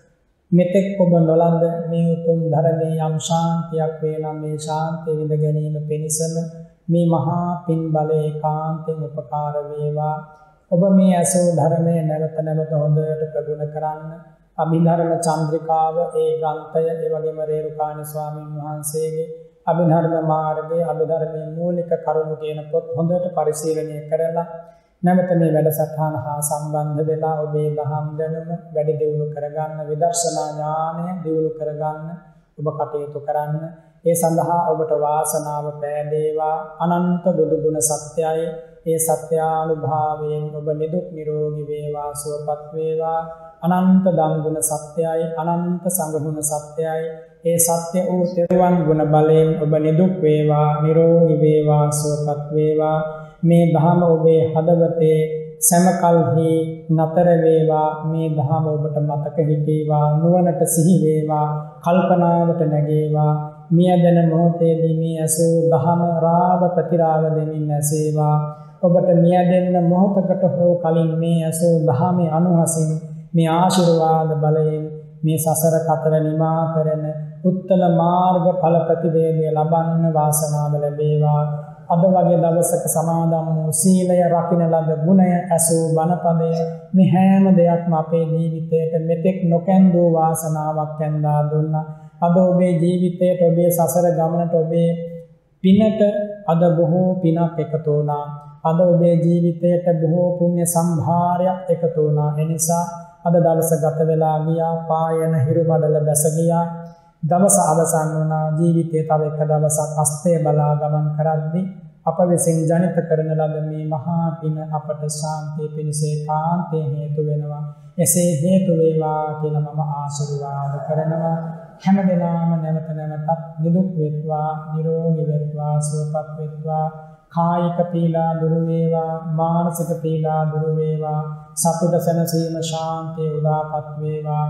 මෙතෙක් ඔබ නොලඳ මේ උතුම් ධර්මයේ යම් ශාන්තියක් වේ නම් මේ ශාන්තිය විඳ ගැනීම පිණිසම මේ මහා පින් බලය ඒකාන්තයෙන් උපකාර වේවා. ඔබ මේ අසෝ ධර්මයේ නැවත නැවත හොඳට ප්‍රගුණ කරන්න. අභිධර්ම චන්ද්‍රිකාව ඒ ග්‍රන්ථය, ඒ වගේම රේරුකාණ ස්වාමීන් වහන්සේගේ අභිධර්ම මාර්ගයේ අභිධර්මයේ මූලික කරුණු කියන පොත් හොඳට පරිශීලනය කරලා නැවත මේ වැඩසටහන හා සම්බන්ධ වෙලා ඔබේ දහම් දැනුම වැඩි දියුණු කරගන්න, විදර්ශනා ඥානය දියුණු කරගන්න ඔබ කටයුතු කරන්න. ඒ සඳහා ඔබට වාසනාව පෑදේවා. අනන්ත බුදු ගුණ සත්‍යයි. ඒ සත්‍යානුභාවයෙන් ඔබ නිදුක් නිරෝගී වේවා, සුවපත් වේවා. අනන්ත දම් ගුණ සත්‍යයි, අනන්ත සංඝගුණ සත්‍යයි. ඒ සත්‍ය වූ තෙරුවන් ගුණ බලයෙන් ඔබ නිදුක් වේවා, නිරෝගී වේවා, සුවපත් වේවා. මේ ධහම ඔබේ හදවතේ සෑමකල්හි නතර වේවා. මේ ධහම ඔබට මතක හිටේවා, නුවණට සිහි වේවා, කල්පනාවට නැගේවා. මියදෙන මොහොතේදී මේ ඇසූ ධහම රාග ප්‍රතිරාග දෙමින් ඇසේවා. ඔබට මියදෙන්න මොහොතකට හෝ කලින් මේ ඇසූ ධහමේ අනුහසින් මේ ආශිර්වාද බලයෙන් මේ සසර කතර නිමා කරන උත්තර මාර්ග ඵල ප්‍රතිවේදය ලබන්න වාසනාව ලැබේවා. අද වගේ දවසක සමාදන් වූ සීලය රකින්න ලද ගුණය ඇසූ බණපදය මේ හැම දෙයක්ම අපේ ජීවිතයට මෙතෙක් නොකැන්දූ වාසනාවක් ඇන්දා දුන්නා. අද ඔබේ ජීවිතයට, ඔබේ සසර ගමනට, ඔබේ පිනට අද බොහෝ පිනක් එකතු වුණා. අද ඔබේ ජීවිතයට බොහෝ පුණ්‍ය සම්භාරයක් එකතු වුණා. එනිසා අද දවස ගත වෙලා ගියා, පායන හිරු මඩල බැස ගියා. දවස අවසන් වුණා. ජීවිතයේ තව එක දවසක් අස්තය බලා ගමන් කරද්දී අප විසින් ජනිත කරන ලද මේ මහා පින අපට ශාන්තිය පිණිස කාන්තේ හේතු වෙනවා. එසේ හේතු වේවා කියලා මම ආශිර්වාද කරනවා. හැම දිනම නැවත නැවතත් නිදුක් වෙත්වා, නිරෝගී වෙත්වා, සුවපත් වෙත්වා. කායික පීඩා දුරු වේවා, මානසික පීඩා දුරු වේවා. සතුට සැනසීම ශාන්තිය උදාපත් වේවා.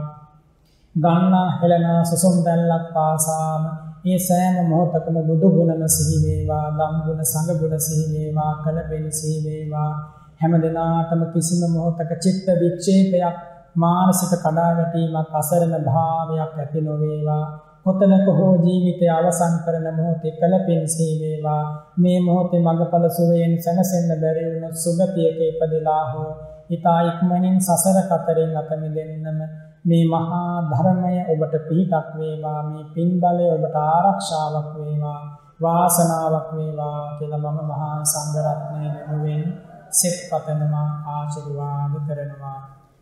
ගන්නා හෙළනා සුසුම් දැල්ලක් පාසාම ඒ සෑම මොහොතකම බුදු ගුණම සිහි වේවා, ධම් ගුණ, සංඝ ගුණ සිහි වේවා, කලබෙන සිහි වේවා. හැම දිනාටම කිසිම මොහොතක චිත්ත වික්ෂේපයක්, මානසික කඩාවැටීමක්, අසරණ භාවයක් ඇති නොවේවා. කොතනක හෝ ජීවිතය අවසන් කරන මොහොතේ කලපින් සිහි වේවා. මේ මොහොතේ මඟඵල සුවයෙන් සැනසෙන්න බැරි වුණොත් සුගතියක ඉපදලා හෝ ඊතා ඉක්මනින් සසර කතරින් අත මිදෙන්නම මේ මහා ධර්මය ඔබට පිහිටක් වේවා. මේ පින් බලය ඔබට ආරක්ෂාවක් වේවා, වාසනාවක් වේවා කියලා මම මහා සංඝ රත්නයේ වෙනුවෙන් සෙත් පතනවා, ආශිර්වාද කරනවා.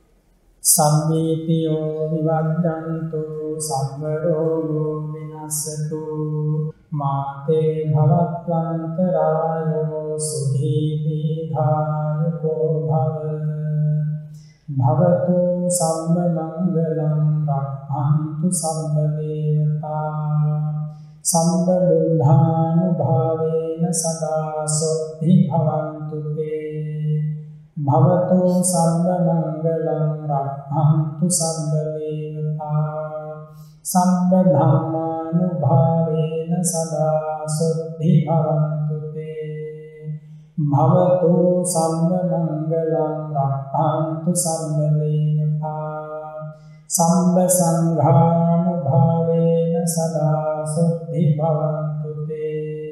සම්මේතියෝ විවද්දන්තු සම්ම රෝගෝ විනස්සතු මාතේ භවත්වන්තරායෝ සුඛී දීඝායුකෝ භව භවතු සම්ම මංගලං රක්ඛන්තු සම්ම දේවතා සම්බ බුද්ධානුභාවේන සදා සොත්ති භවන්තු තේ භවතු සම්ම මංගලං රක්ඛන්තු සම්ම දේවතා සම්බ ධම්මානුභාවේන සදා සොත්ති භවන්තු भवतु सब्ब मंगलं रक्षन्तु सब्ब देवता सब्ब संघानुभावेन सदा शुद्धि भवन्तु ते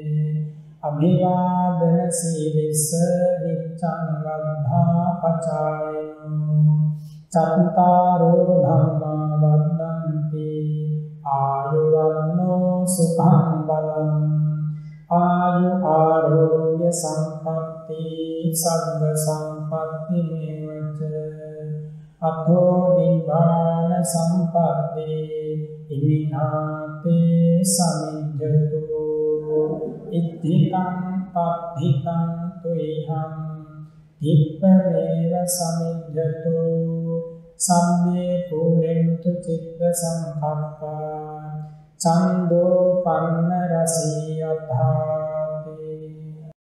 अभिवादन शीलिस नित्यं वद्धा पचायनो चत्तारो धम्मा वर्धन्ति आयुर्वन्नो सुखं बलम् आयु आरोग्य संपत्ति सर्व संपत्ति मेवच अथो निब्बाण संपत्ति इमिनाते समिज्जतो इत्थितं पद्धितं तुह्यं दीप्तमेव समिज्जतो सम्मे पूरन्तु चित्त संकप्पा छन्दोपन्न रसी यथा